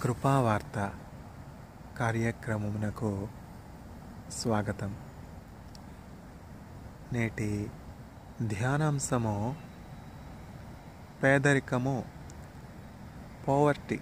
కృపావార్త కార్యక్రమమునకు స్వాగతం. నేటి ధ్యానాంశము పేదరికము, పోవర్టీ.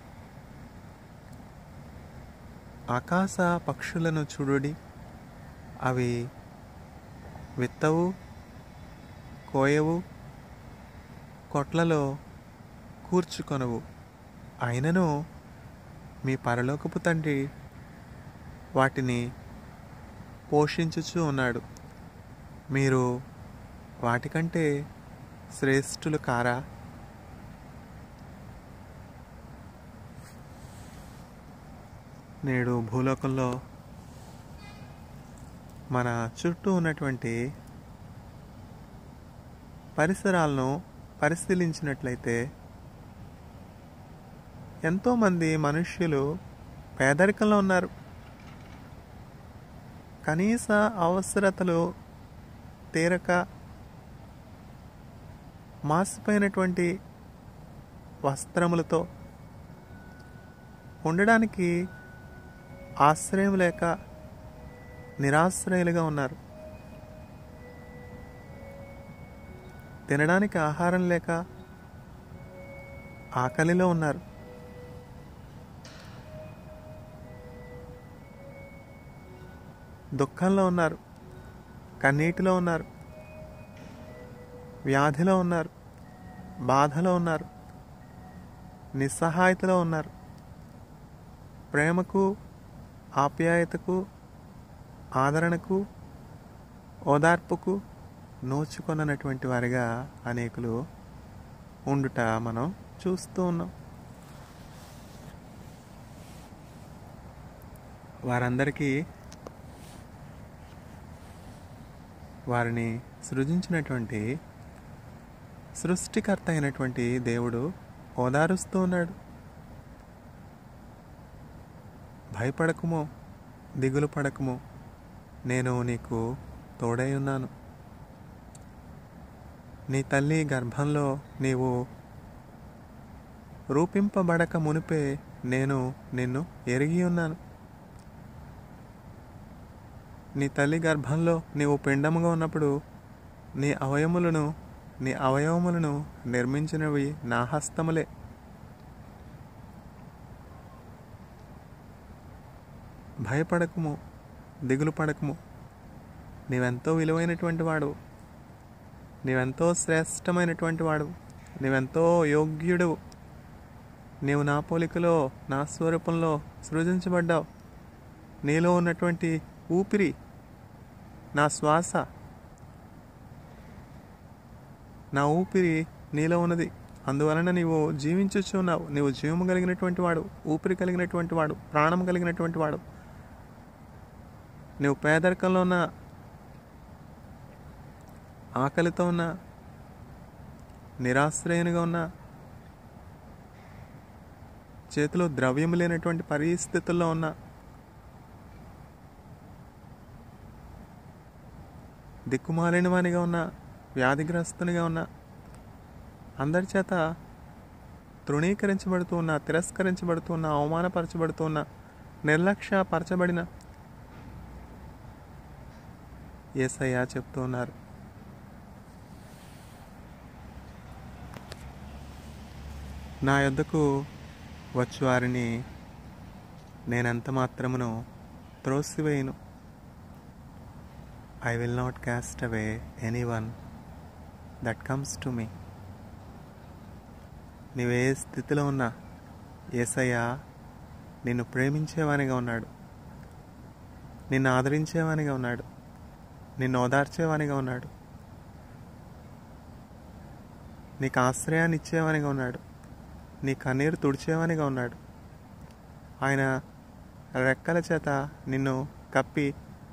ఆకాశ పక్షులను చూడుడి, అవి విత్తవు, కోయవు, కొట్లలో కూర్చుకొనవు, అయినను మీ పరలోకపు తండ్రి వాటిని పోషించుచూ ఉన్నాడు. మీరు వాటికంటే శ్రేష్ఠులు కారా? నేడు భూలోకంలో మన చుట్టూ ఉన్నటువంటి పరిసరాలను పరిశీలించినట్లయితే ఎంతోమంది మనుష్యులు పేదరికంలో ఉన్నారు. కనీస అవసరతలు తీరక మాసిపోయినటువంటి వస్త్రములతో ఉండడానికి ఆశ్రయం లేక నిరాశ్రయులుగా ఉన్నారు. తినడానికి ఆహారం లేక ఆకలిలో ఉన్నారు. దుఃఖంలో ఉన్నారు, కన్నీటిలో ఉన్నారు, వ్యాధిలో ఉన్నారు, బాధలో ఉన్నారు, నిస్సహాయతలో ఉన్నారు. ప్రేమకు, ఆప్యాయతకు, ఆదరణకు, ఓదార్పుకు నోచుకొననటువంటి వారిగా అనేకులు ఉండుట మనం చూస్తూ ఉన్నాం. వారందరికీ వారిని సృజించినటువంటి సృష్టికర్త అయినటువంటి దేవుడు ఓదారుస్తూ ఉన్నాడు. భయపడకుము, దిగులు పడకుము, నేను నీకు తోడై ఉన్నాను. నీ తల్లి గర్భంలో నీవు రూపింపబడక మునిపే నేను నిన్ను ఎరిగి ఉన్నాను. నీ తల్లి గర్భంలో నీవు పిండముగా ఉన్నప్పుడు నీ అవయవములను నిర్మించినవి నా హస్తములే. భయపడకుము, దిగులు పడకుము, నీవెంతో విలువైనటువంటి వాడు, నీవెంతో శ్రేష్టమైనటువంటి వాడు, నీవెంతో యోగ్యుడు. నీవు నా పోలికలో, నా స్వరూపంలో సృజించబడ్డావు. నీలో ఉన్నటువంటి ఊపిరి నా శ్వాస, నా ఊపిరి నీలో ఉన్నది. అందువలన నీవు జీవించుచున్నావు. నీవు జీవము కలిగినటువంటి వాడు, ఊపిరి కలిగినటువంటి వాడు, ప్రాణం కలిగినటువంటి వాడు. నువ్వు పేదరికంలో ఉన్న, ఆకలితో ఉన్న, నిరాశ్రయునిగా ఉన్న, చేతిలో ద్రవ్యం లేనటువంటి పరిస్థితుల్లో ఉన్న, దిక్కుమాలిన వానిగా ఉన్న, వ్యాధిగ్రస్తునిగా ఉన్న, అందరి చేత తృణీకరించబడుతూ ఉన్న, తిరస్కరించబడుతూ ఉన్న, అవమానపరచబడుతూ ఉన్న, నిర్లక్ష్యపరచబడిన యేసయ్య చెప్తూ ఉన్నారు, నా యొద్దకు వచ్చు వారిని నేనెంత మాత్రమును త్రోసివేయను. I will not cast away anyone that comes to me. నీవే స్థితిలో ఉన్నా యేసయ్య నిన్ను ప్రేమించేవానిగా ఉన్నాడు, నిన్ను ఆదరించేవానిగా ఉన్నాడు, నిన్ను ఓదార్చేవానిగా ఉన్నాడు, నీకు ఆశ్రయాన్ని ఇచ్చేవానిగా ఉన్నాడు, నీ కన్నీరు తుడిచేవానిగా ఉన్నాడు. ఆయన రెక్కల చేత నిన్ను కప్పి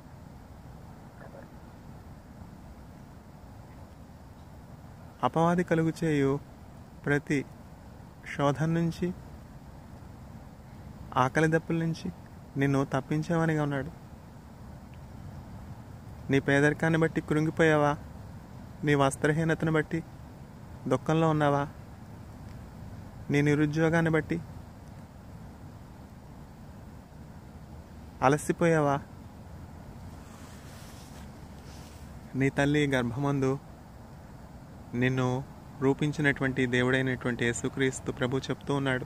అపవాది కలుగు చేయు ప్రతి శోధన నుంచి, ఆకలి దప్పుల నుంచి నిన్ను తప్పించేవానిగా ఉన్నాడు. నీ పేదరికాన్ని బట్టి కృంగిపోయావా? నీ వస్త్రహీనతను బట్టి దుఃఖంలో ఉన్నావా? నీ నిరుద్యోగాన్ని బట్టి అలసిపోయావా? నీ తల్లి గర్భమందు నిన్ను రూపించినటువంటి దేవుడైనటువంటి యేసుక్రీస్తు ప్రభు చెప్తూ ఉన్నాడు,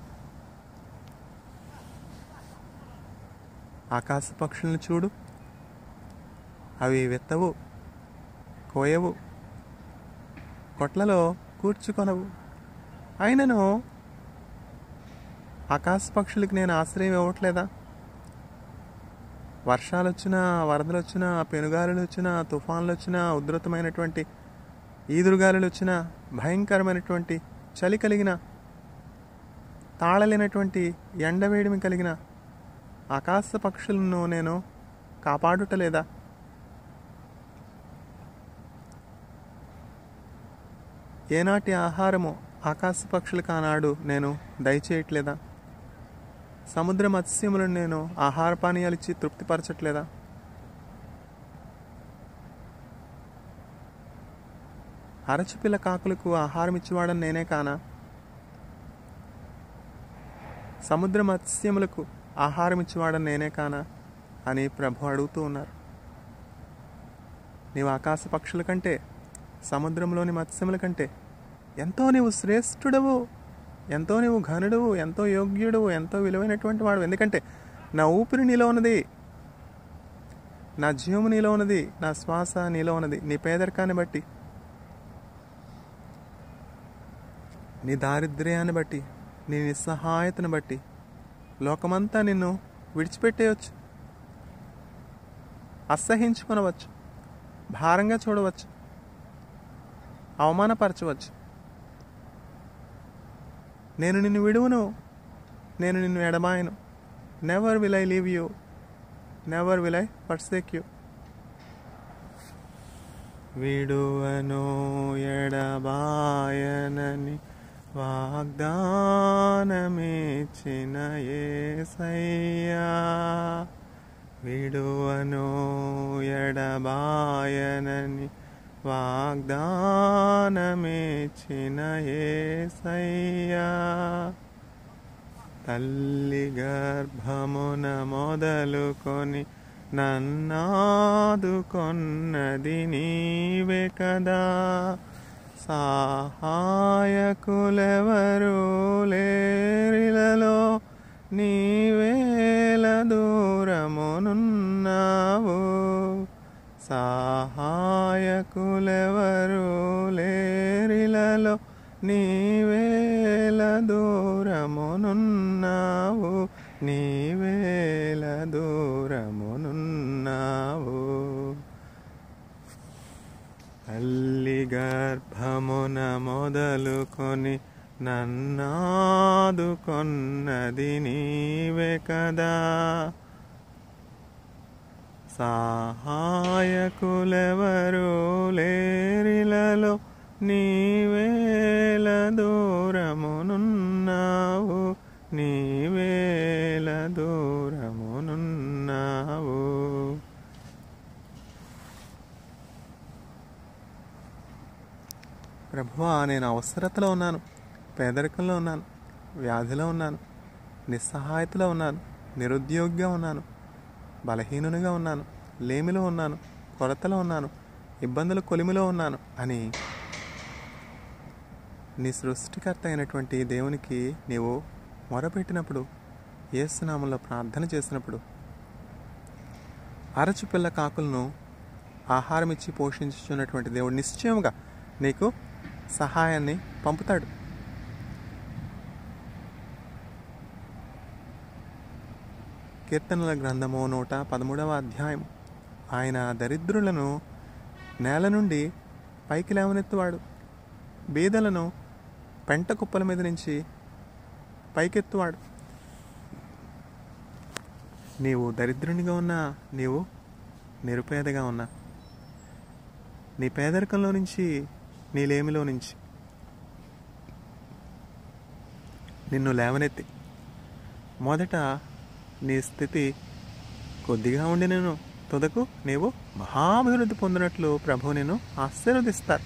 ఆకాశ పక్షులను చూడు, అవి వెత్తవు, కోయవు, కొట్లలో కూర్చుకొనవు, అయినను ఆకాశ పక్షులకి నేను ఆశ్రయం ఇవ్వట్లేదా? వర్షాలు వచ్చినా, వరదలు వచ్చినా, పెనుగాలులు వచ్చినా, తుఫాన్లు వచ్చినా, ఉధృతమైనటువంటి ఈదురుగాలులు వచ్చినా, భయంకరమైనటువంటి చలి కలిగిన, తాళలేనటువంటి ఎండవేడిమి కలిగిన ఆకాశ పక్షులను నేను కాపాడుటలేదా? ఏనాటి ఆహారము ఆకాశ పక్షులకు ఆనాడు నేను దయచేయట్లేదా? సముద్ర మత్స్యములను నేను ఆహార పానీయాలు ఇచ్చి తృప్తిపరచట్లేదా? అరచిపిల్ల కాకులకు ఆహారం ఇచ్చేవాడని నేనే కానా? సముద్ర మత్స్యములకు ఆహారం ఇచ్చేవాడని నేనే కానా అని ప్రభు అడుగుతూ ఉన్నారు. నీవు ఆకాశ పక్షుల కంటే, సముద్రంలోని మత్స్యముల కంటే ఎంతో నీవు శ్రేష్ఠుడవు, ఎంతో నీవు ఘనుడవు, ఎంతో యోగ్యుడవు, ఎంతో విలువైనటువంటి వాడు. ఎందుకంటే నా ఊపిరి నీలో ఉన్నది, నా జీవము నీలో ఉన్నది, నా శ్వాస నీలో ఉన్నది. నీ పేదరికాన్ని బట్టి, నీ దారిద్ర్యాన్ని బట్టి, నీ నిస్సహాయతను బట్టి లోకమంతా నిన్ను విడిచిపెట్టేయచ్చు, అసహించుకొనవచ్చు, భారంగా చూడవచ్చు, అవమానపరచవచ్చు. నేను నిన్ను విడువను, నేను నిన్ను ఎడబాయను. Never will I leave you, never will I forsake you. విడువను ఎడబాయనని వాగ్దానమిచ్చిన యేసయ్యా, విడువను ఎడబాయనని వాగ్దానమిచ్చిన యేసయ్యా. తల్లి గర్భమున మొదలుకొని నన్నాదుకొన్నది నీవే కదా, సహాయకులెవరు లేరిలలో నీవేల దూరమునున్నావు, సహాయకులెవరు లేరిలలో నీవేల దూరమునున్నావు, నీవేల దూరమునున్నావు. తల్లి గర్భమున మొదలుకొని నన్నాదుకొన్నది నీవే కదా, సహాయకులెవరు లేరిలలో నీవేల దూరమునున్నావు, నీవేల దూరమునున్నావు. ప్రభువా, నేను అవసరతలో ఉన్నాను, పేదరికంలో ఉన్నాను, వ్యాధిలో ఉన్నాను, నిస్సహాయతలో ఉన్నాను, నిరుద్యోగిగా ఉన్నాను, బలహీనునిగా ఉన్నాను, లేమిలో ఉన్నాను, కొరతలో ఉన్నాను, ఇబ్బందుల కొలిమిలో ఉన్నాను అని నీ సృష్టికర్త అయినటువంటి దేవునికి నీవు మొరపెట్టినప్పుడు, యేసు నామములో ప్రార్థన చేసినప్పుడు, అరచిపిల్ల కాకులను ఆహారం ఇచ్చి పోషించుచున్నటువంటి దేవుడు నిశ్చయముగా నీకు సహాయాన్ని పంపుతాడు. కీర్తనల గ్రంథము 113వ అధ్యాయం. ఆయన దరిద్రులను నేల నుండి పైకి లేవనెత్తువాడు, బీదలను పెంట కుప్పల మీద నుంచి పైకెత్తువాడు. నీవు దరిద్రునిగా ఉన్నా, నీవు నిరుపేదగా ఉన్నా, నీ పేదరికంలో నుంచి, నీ లేమిలో నుంచి నిన్ను లేవనెత్తి మొదట నీ స్థితి కొద్దిగా ఉండి నేను తుదకు నీవు మహాభివృద్ధి పొందినట్లు ప్రభువు నిన్ను ఆశీర్వదిస్తారు.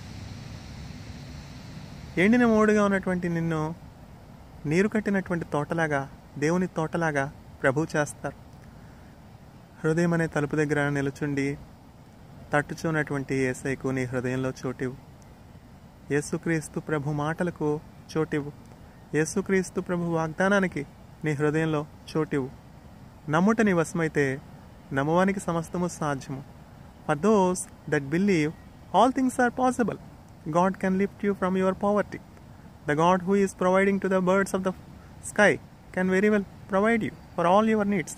ఎండిన మోడుగా ఉన్నటువంటి నిన్ను నీరు కట్టినటువంటి తోటలాగా, దేవుని తోటలాగా ప్రభువు చేస్తారు. హృదయం అనే తలుపు దగ్గర నిలుచుండి తట్టుచున్నటువంటి యేసయ్యకు నీ హృదయంలో చోటివు. యేసుక్రీస్తు ప్రభు మాటలకు చోటివు. యేసుక్రీస్తు ప్రభు వాగ్దానానికి నీ హృదయంలో చోటివు. నమ్ముట నీ వశమైతే నమ్మవానికి సమస్తము సాధ్యము. For those that believe all things are possible. God can lift you from your poverty. The God who is providing to the birds of the sky can very well provide you for all your needs.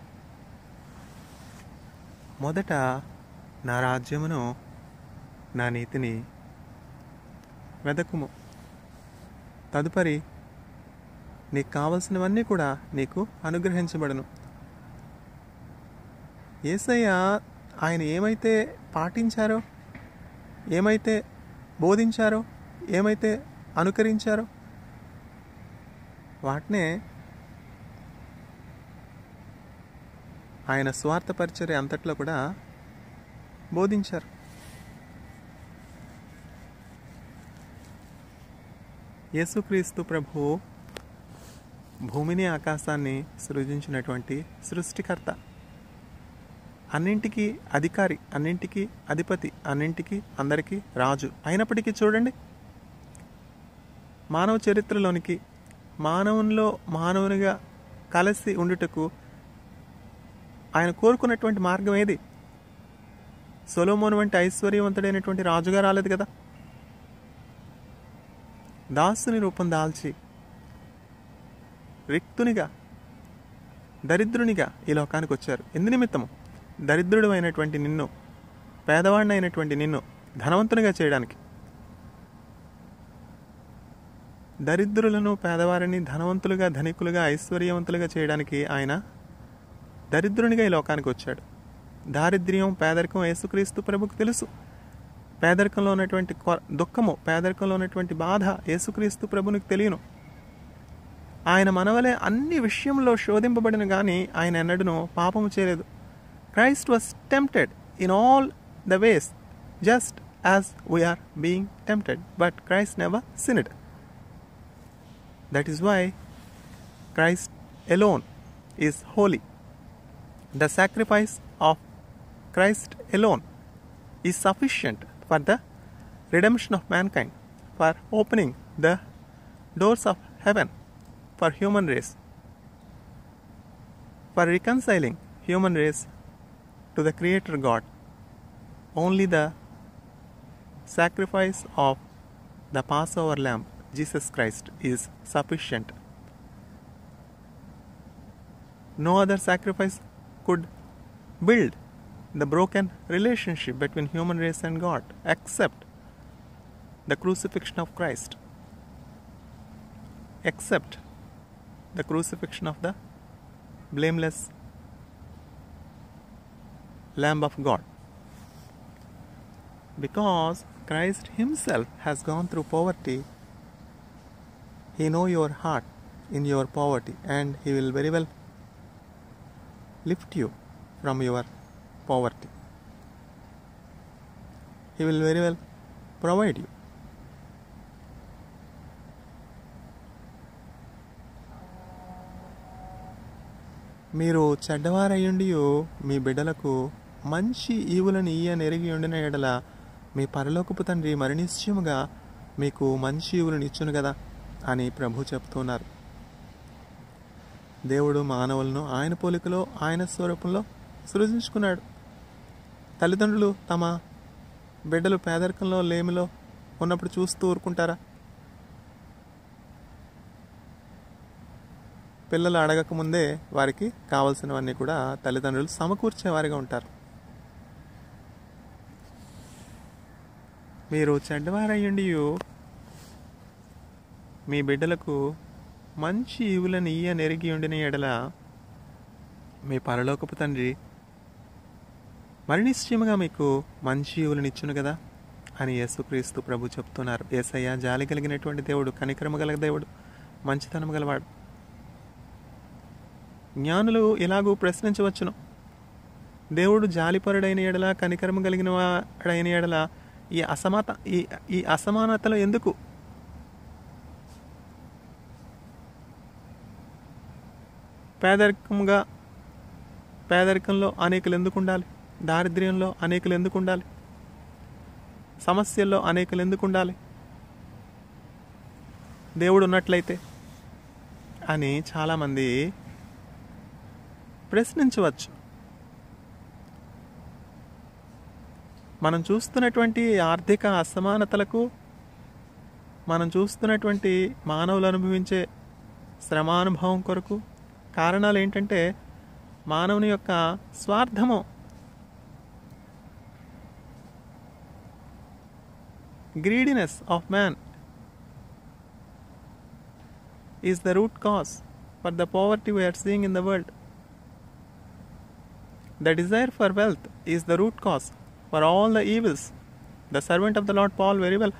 మొదట నా రాజ్యమును నా నీతిని వెదకుము. తదుపరి నీకు కావలసినవన్నీ కూడా నీకు అనుగ్రహించబడును. యేసయ్య ఆయన ఏమైతే పాటించారో, ఏమైతే బోధించారో, ఏమైతే అనుకరించారో వాటినే ఆయన స్వార్థ పరిచర్య అంతట్లో కూడా బోధించారు. యేసుక్రీస్తు ప్రభువు భూమిని ఆకాశాన్ని సృజించినటువంటి సృష్టికర్త, అన్నింటికీ అధికారి, అన్నింటికీ అధిపతి, అన్నింటికీ అందరికీ రాజు అయినప్పటికీ చూడండి, మానవ చరిత్రలోనికి మానవునిలో మానవునిగా కలిసి ఉండుటకు ఆయన కోరుకున్నటువంటి మార్గం ఏది? సొలొమోను వంటి ఐశ్వర్యవంతుడైనటువంటి రాజుగా రాలేదు కదా. దాసుని రూపం దాల్చి రిక్తునిగా, దరిద్రునిగా ఈ లోకానికి వచ్చారు. ఎందు నిమిత్తము? దరిద్రుడు అయినటువంటి నిన్ను, పేదవాడిని అయినటువంటి నిన్ను ధనవంతునిగా చేయడానికి. దరిద్రులను, పేదవారిని ధనవంతులుగా, ధనికులుగా, ఐశ్వర్యవంతులుగా చేయడానికి ఆయన దరిద్రునిగా ఈ లోకానికి వచ్చాడు. దారిద్ర్యం, పేదరికం యేసుక్రీస్తు ప్రభుకు తెలుసు. పేదరికంలో ఉన్నటువంటి దుఃఖము, పేదరికంలో ఉన్నటువంటి బాధ యేసుక్రీస్తు ప్రభునికి తెలియను. ఆయన మనవలే అన్ని విషయంలో శోధింపబడిన కానీ ఆయన ఎన్నడూనూ పాపము చేయలేదు. Christ was tempted in all the ways just as we are being tempted, but Christ never sinned. That is why Christ alone is holy. The sacrifice of Christ alone is sufficient for the redemption of mankind, for opening the doors of heaven for human race, for reconciling human race to the Creator God. Only the sacrifice of the Passover Lamb, Jesus Christ, is sufficient. No other sacrifice could build the broken relationship between human race and God except the crucifixion of Christ, except the crucifixion of the blameless Lamb of God. Because Christ himself has gone through poverty, he knows your heart in your poverty, and he will very well lift you from your poverty. He will very well provide you. మీరు చెడ్డవారయ్యుండియు మీ బిడ్డలకు మంచి ఈవులను నెరిగి ఉండిన ఎడల మీ పరలోకపు తండ్రి మరి నిశ్చయముగా మీకు మంచి ఈవులను ఇచ్చును కదా అని ప్రభు చెప్తున్నారు. దేవుడు మానవులను ఆయన పోలికలో, ఆయన స్వరూపంలో సృజించుకున్నాడు. తల్లిదండ్రులు తమ బిడ్డలు పేదరికంలో, లేమిలో ఉన్నప్పుడు చూస్తూ ఊరుకుంటారా? పిల్లలు అడగకముందే వారికి కావలసినవన్నీ కూడా తల్లిదండ్రులు సమకూర్చేవారిగా ఉంటారు. మీరు చెడ్డవారయ్యుండియు మీ బిడ్డలకు మంచి ఈవులను నెరిగి ఉండిన ఎడల మీ పరలోకపు తండ్రి మరి నిశ్చయముగా మీకు మంచి ఈవులను ఇచ్చును కదా అని యేసుక్రీస్తు ప్రభు చెప్తున్నారు. యేసయ్య జాలి కలిగినటువంటి దేవుడు, కనికరము గల దేవుడు, మంచితనము గలవాడు. జ్ఞానులు ఇలాగూ ప్రశ్నించవచ్చును, దేవుడు జాలిపరుడైన ఎడల, కనికరము కలిగిన వాడైన ఎడల ఈ అసమానతలు ఎందుకు? పేదరికంలో అనేకులు ఎందుకు ఉండాలి? దారిద్ర్యంలో అనేకులు ఎందుకు ఉండాలి? సమస్యల్లో అనేకులు ఎందుకు ఉండాలి దేవుడు ఉన్నట్లయితే అని చాలామంది ప్రశ్నించవచ్చు. మనం చూస్తున్నటువంటి ఆర్థిక అసమానతలకు, మనం చూస్తున్నటువంటి మానవులు అనుభవించే శ్రమానుభవం కొరకు కారణాలు ఏంటంటే మానవుని యొక్క స్వార్థము. Greediness of man is the root cause for the poverty we are seeing in the world. The desire for wealth is the root cause for all the evils. The servant of the Lord Paul very well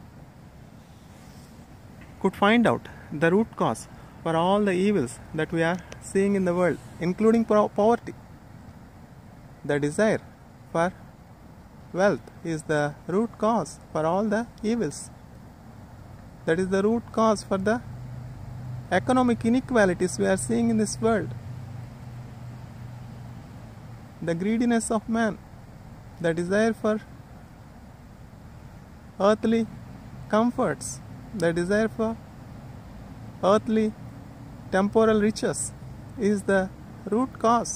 could find out the root cause for all the evils that we are seeing in the world, including poverty. The desire for wealth is the root cause for all the evils. That is the root cause for the economic inequalities we are seeing in this world. The greediness of man, the desire for earthly comforts, the desire for earthly temporal riches is the root cause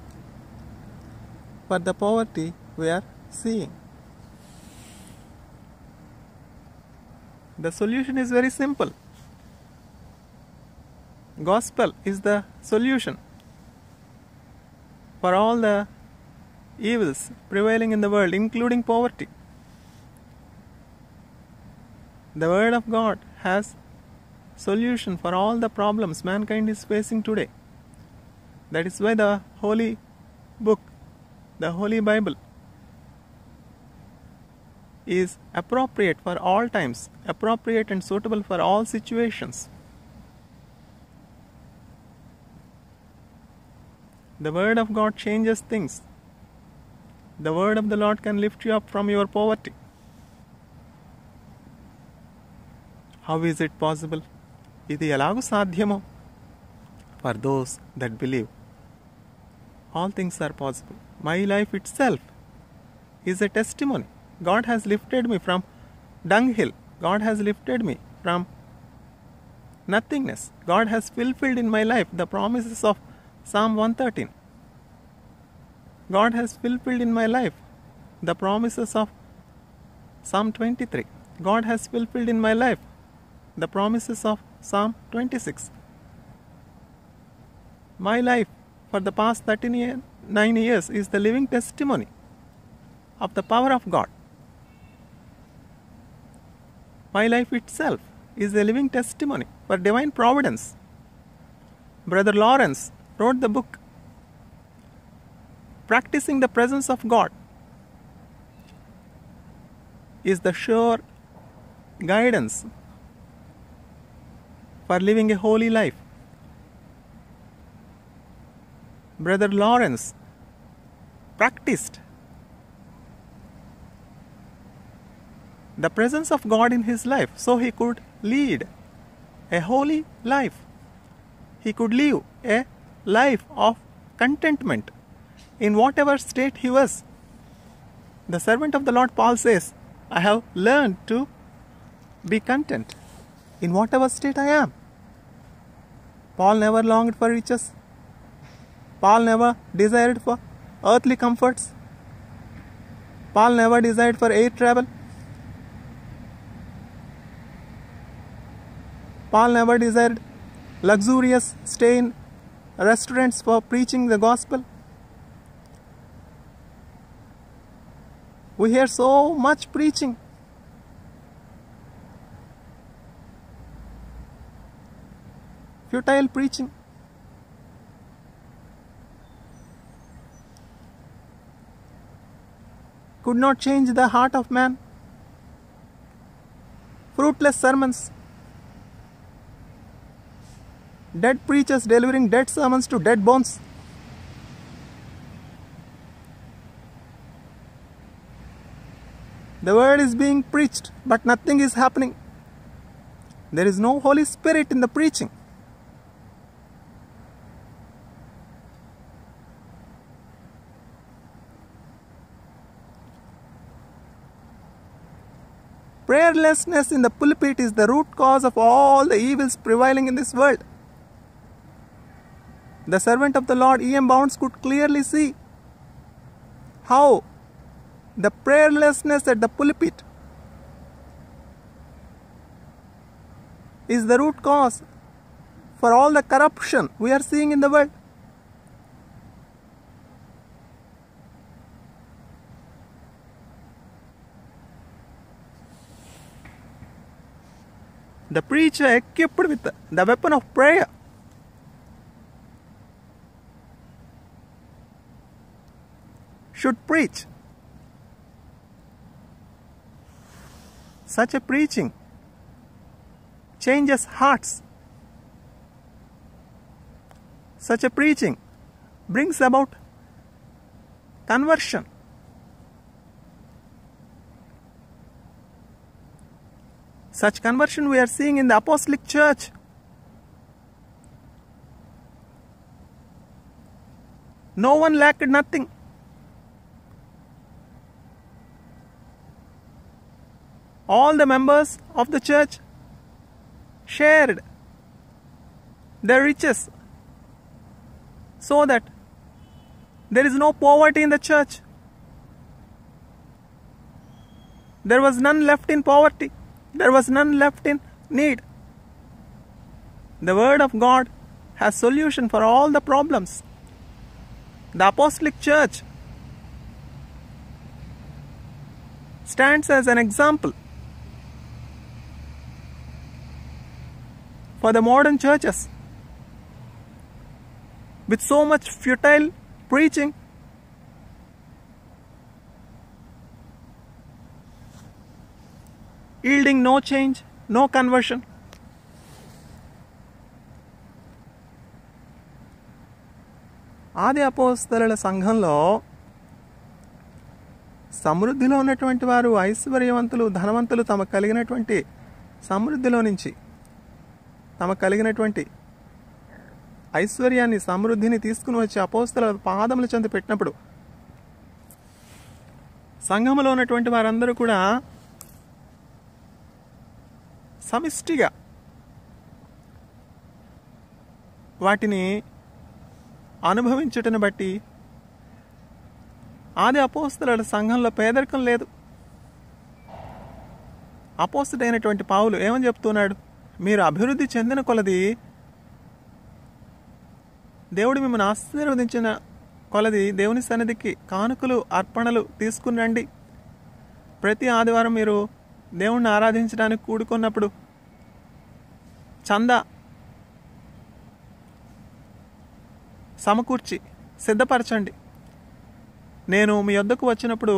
for the poverty we are seeing. The solution is very simple. Gospel is the solution for all the evils prevailing in the world, including poverty. The Word of God has solution for all the problems mankind is facing today. That is why the Holy Book, the Holy Bible, is appropriate for all times, appropriate and suitable for all situations. The Word of God changes things. The Word of the Lord can lift you up from your poverty. How is it possible? ఇది ఎలాగూ సాధ్యమో? For those that believe, all things are possible. My life itself is a testimony. God has lifted me from dunghill. God has lifted me from nothingness. God has fulfilled in my life the promises of Psalm 113. God has fulfilled in my life the promises of Psalm 23. God has fulfilled in my life the promises of Psalm 26. My life for the past 39 years is the living testimony of the power of God. My life itself is a living testimony for divine providence. Brother Lawrence wrote the book Practicing the Presence of God is the sure guidance for living a holy life. Brother Lawrence practiced the presence of God in his life so he could lead a holy life. He could live a life of contentment in whatever state he was. The servant of the Lord Paul says, I have learned to be content in whatever state I am. Paul never longed for riches. Paul never desired for earthly comforts. Paul never desired for air travel. Paul never desired luxurious stay in restaurants for preaching the gospel. We hear so much preaching. Futile preaching. Could not change the heart of man. Fruitless sermons. Dead preachers delivering dead sermons to dead bones. The word is being preached, but nothing is happening. There is no Holy Spirit in the preaching. prayerlessness in the pulpit is the root cause of all the evils prevailing in this world. The servant of the Lord, E.M. Bounds, could clearly see how the prayerlessness at the pulpit is the root cause for all the corruption we are seeing in the world. The preacher equipped with the weapon of prayer should preach. Such a preaching changes hearts. Such a preaching brings about conversion. Such conversion we are seeing in the apostolic church. No one lacked nothing. All the members of the church shared their riches so that there is no poverty in the church. There was none left in poverty. There was none left in need. The word of God has solution for all the problems. The apostolic church stands as an example for the modern churches with so much futile preaching. Yielding no change, no conversion. ఆది అపోస్తలుల సంఘంలో సమృద్ధిలో ఉన్నటువంటి వారు, ఐశ్వర్యవంతులు, ధనవంతులు తమకు కలిగినటువంటి సమృద్ధిలో నుంచి తమకు కలిగినటువంటి ఐశ్వర్యాన్ని, సమృద్ధిని తీసుకుని వచ్చి అపోస్తలుల పాదముల చెంత పెట్టినప్పుడు సంఘములో ఉన్నటువంటి వారందరూ కూడా సమిష్టిగా వాటిని అనుభవించుటను బట్టి ఆది అపోస్తలుల సంఘంలో పేదరికం లేదు. అపోస్తలుడైనటువంటి పౌలు ఏమని చెప్తున్నాడు? మీరు అభివృద్ధి చెందిన కొలది, దేవుడు మిమ్మల్ని ఆశీర్వదించిన కొలది దేవుని సన్నిధికి కానుకలు, అర్పణలు తీసుకుని రండి. ప్రతి ఆదివారం మీరు దేవుణ్ణి ఆరాధించడానికి కూడుకున్నప్పుడు చందా సమకూర్చి సిద్ధపరచండి. నేను మీ వద్దకు వచ్చినప్పుడు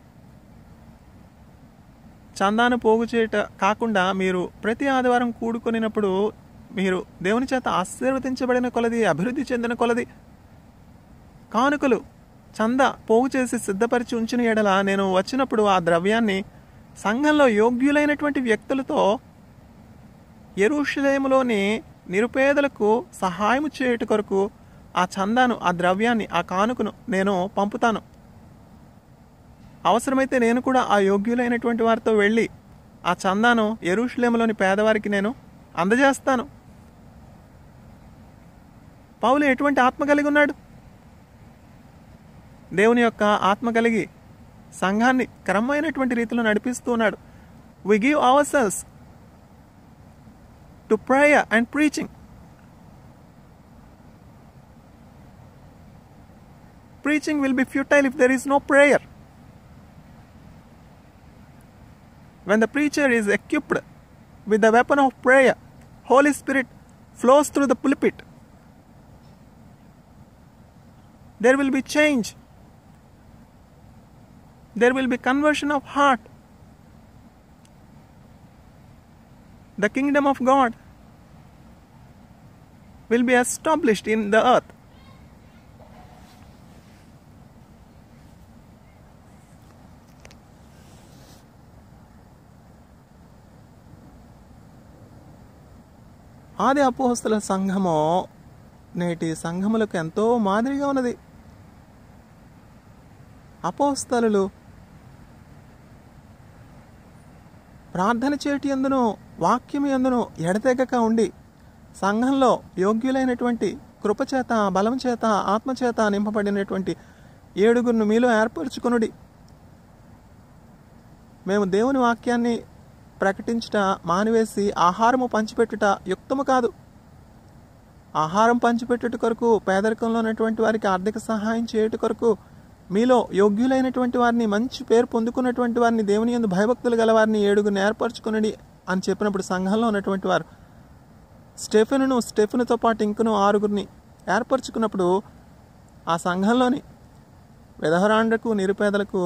చందాను పోగు చేయట కాకుండా మీరు ప్రతి ఆదివారం కూడుకొనినప్పుడు మీరు దేవుని చేత ఆశీర్వదించబడిన కొలది, అభివృద్ధి చెందిన కొలది కానుకలు, చందా పోగు చేసి సిద్ధపరిచి ఉంచిన ఎడల నేను వచ్చినప్పుడు ఆ ద్రవ్యాన్ని సంఘంలో యోగ్యులైనటువంటి వ్యక్తులతో యెరూషలేములోని నిరుపేదలకు సహాయం చేయుట కొరకు ఆ చందాను, ఆ ద్రవ్యాన్ని, ఆ కానుకను నేను పంపుతాను. అవసరమైతే నేను కూడా ఆ యోగ్యులైనటువంటి వారితో వెళ్ళి ఆ చందాను యెరూషలేములోని పేదవారికి నేను అందజేస్తాను. పౌలు ఎటువంటి ఆత్మ కలిగి ఉన్నాడు? దేవుని యొక్క ఆత్మ కలిగి సంఘాన్ని క్రమమైనటువంటి రీతిలో నడిపిస్తూ ఉన్నాడు. We give ourselves to prayer and preaching. Preaching will be futile if there is no prayer. When the preacher is equipped with the weapon of prayer, Holy Spirit flows through the pulpit. There will be change. There will be conversion of heart. The kingdom of God will be established in the earth. ఆది అపోస్తలుల సంఘము నేటి సంఘములకు ఎంతో మాదిరిగా ఉన్నది. అపోస్తలులు ప్రార్థన చేటి యందును వాక్యము యందును ఎడతెగక ఉండి సంఘంలో యోగ్యులైనటువంటి కృపచేత బలం చేత ఆత్మచేత నింపబడినటువంటి 7 మీలో ఏర్పరచుకొనుడి. మేము దేవుని వాక్యాన్ని ప్రకటించుట మానివేసి ఆహారము పంచిపెట్టుట యుక్తము కాదు. ఆహారం పంచిపెట్టుట కొరకు, పేదరికంలో ఉన్నటువంటి వారికి ఆర్థిక సహాయం చేయుట కొరకు మీలో యోగ్యులైనటువంటి వారిని, మంచి పేరు పొందుకున్నటువంటి వారిని, దేవుని యందు భయభక్తులు గల వారిని 7 ఏర్పరచుకొనుడి అని చెప్పినప్పుడు సంఘంలో ఉన్నటువంటి వారు స్టెఫెనుతో పాటు ఇంకను 6 ఏర్పరచుకున్నప్పుడు ఆ సంఘంలోని విధవరాండ్రకు, నిరుపేదలకు,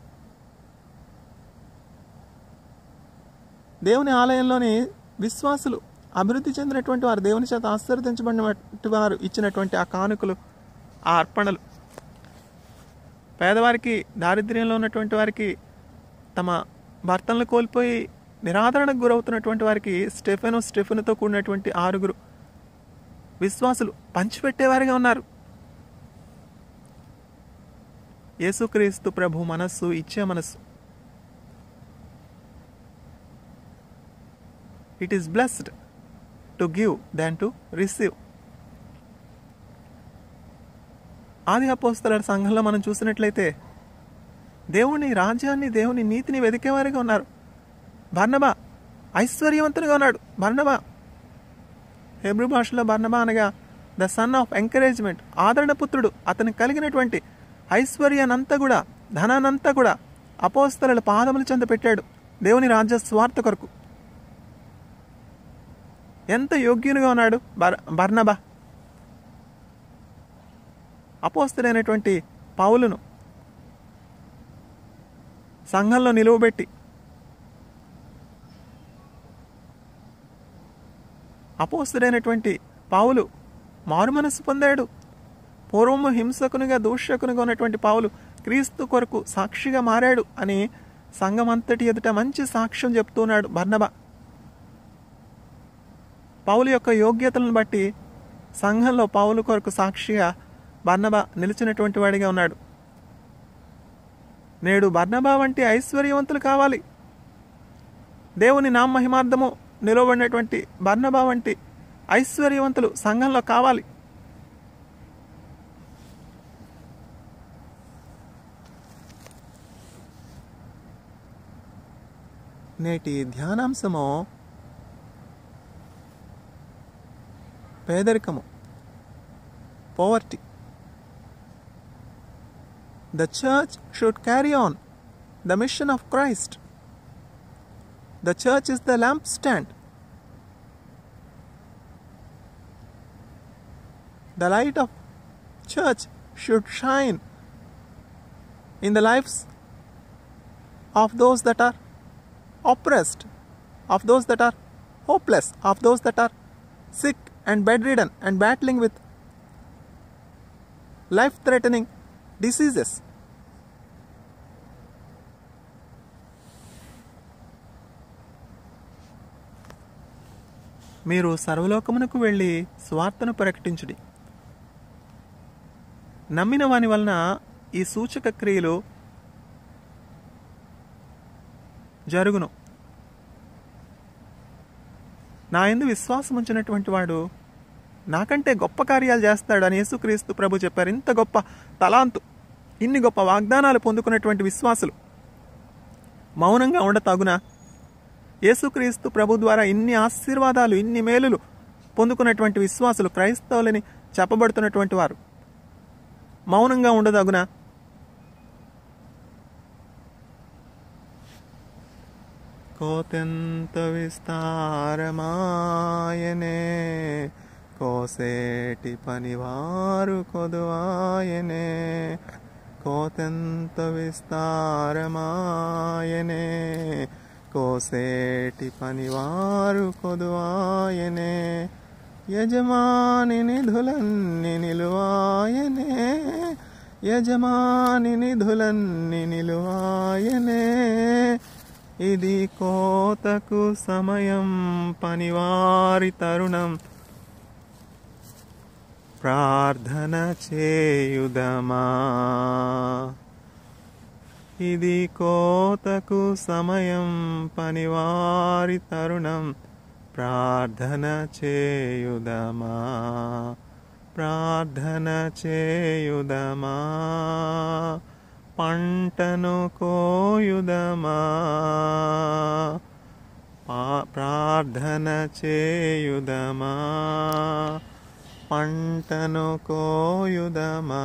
దేవుని ఆలయంలోని విశ్వాసులు, అభివృద్ధి చెందినటువంటి వారు, దేవుని చేత ఆశీర్వదించబడినటువంటి వారు ఇచ్చినటువంటి ఆ కానుకలు, ఆ అర్పణలు, పేదవారికి, దారిద్ర్యంలో ఉన్నటువంటి వారికి, తమ భర్తలను కోల్పోయి నిరాదరణకు గురవుతున్నటువంటి వారికి స్టెఫెనుతో కూడినటువంటి 6 విశ్వాసులు పంచిపెట్టేవారిగా ఉన్నారు. యేసుక్రీస్తు ప్రభు మనస్సు ఇచ్చే మనస్సు. It is blessed to give than to receive. ఆది అపోస్తలుల సంఘంలో మనం చూసినట్లయితే దేవుని రాజ్యాన్ని, దేవుని నీతిని వెతికేవారిగా ఉన్నారు. బర్నబా ఐశ్వర్యవంతునిగా ఉన్నాడు. బర్నబా హెబ్రూ భాషలో బర్నబా అనగా ద సన్ ఆఫ్ ఎంకరేజ్మెంట్, ఆదరణ పుత్రుడు. అతనికి కలిగినటువంటి ఐశ్వర్యానంతా కూడా, ధనానంతా కూడా అపోస్తలుల పాదముల చెంత పెట్టాడు దేవుని రాజ్య స్వార్థ కొరకు. ఎంత యోగ్యునిగా ఉన్నాడు బర్నబా. అపోస్తలుడైనటువంటి పౌలును సంఘంలో నిలువబెట్టి, అపోస్తలుడైనటువంటి పౌలు మారు మనస్సు పొందాడు. పూర్వము హింసకునిగా, దూషకునిగా ఉన్నటువంటి పౌలు క్రీస్తు కొరకు సాక్షిగా మారాడు అని సంఘం అంతటి ఎదుట మంచి సాక్ష్యం చెప్తున్నాడు బర్నబా. పౌలు యొక్క యోగ్యతలను బట్టి సంఘంలో పౌలు కొరకు సాక్షిగా బర్నబా నిలిచినటువంటి వాడిగా ఉన్నాడు. నేడు బర్నబా వంటి ఐశ్వర్యవంతులు కావాలి. దేవుని నామమహిమార్థము నిలవబడినటువంటి బర్నబా వంటి ఐశ్వర్యవంతులు సంఘంలో కావాలి. నేటి ధ్యానాంశము పేదరికము, poverty. The church should carry on the mission of Christ. The church is the lampstand. The light of church should shine in the lives of those that are oppressed, of those that are hopeless, of those that are sick and bedridden and battling with life-threatening diseases. మీరు సర్వలోకమునకు వెళ్ళి సువార్తను ప్రకటించుడి. నమ్మిన వాని వలన ఈ సూచక క్రియలు జరుగును. నా యందు విశ్వాసం ఉంచినటువంటి వాడు నాకంటే గొప్ప కార్యాలు చేస్తాడు అని యేసుక్రీస్తు ప్రభు చెప్పారు. ఇంత గొప్ప తలాంతు, ఇన్ని గొప్ప వాగ్దానాలు పొందుకున్నటువంటి విశ్వాసులు మౌనంగా ఉండతగునా? యేసుక్రీస్తు ప్రభు ద్వారా ఇన్ని ఆశీర్వాదాలు, ఇన్ని మేలులు పొందుకున్నటువంటి విశ్వాసులు, క్రైస్తవులని చెప్పబడుతున్నటువంటి వారు మౌనంగా ఉండదగునా? కోతెంత విస్తారమాయనే, కోసేటి పనివారు కొదువాయనే. కోతెంత విస్తారమాయనే, కోసేటి పనివారు కొదువాయనే. యజమాని నిధులన్నీ నిలువాయనే, యజమాని నిధులన్నీ నిలువాయనే. ఇది కోతకు సమయం, పనివారి తరుణం. ప్రార్థన చేయుదమా. ఇది కోతకు సమయం, పనివారి తరుణం. ప్రార్థన చేయుదమా, ప్రార్థన చేయుదమా, పంటను కోయుదమా. ప్రార్థన చేయుదమా, పంటను కోయుదమా.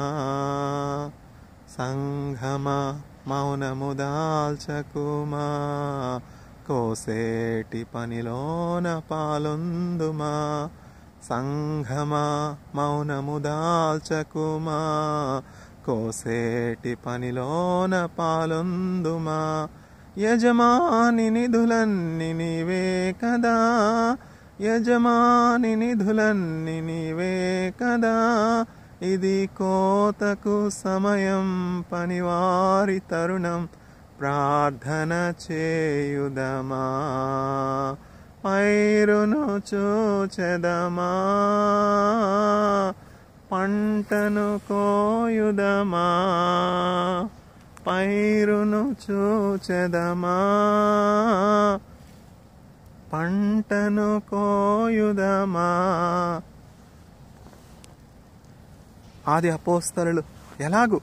సంఘమా మౌనము దాల్చకుమా, కోసేటి పనిలోన పాలొందుమా. సంఘమా మౌనము దాల్చకుమా, కోసేటి పనిలోన పాలొందుమా. యజమాని నిధులన్నీ నీవే కదా, యజమాని నిధులన్నీ నీవే కదా. ఇది కోతకు సమయం, పనివారి తరుణం. ప్రార్థన చేయుదమా, పైరును చూచెదమా, పంటను కోయుదమా. పైరును చూచెదమా, పంటను కోయుదమా. ఆది అపోస్తలులు ఎలాగూ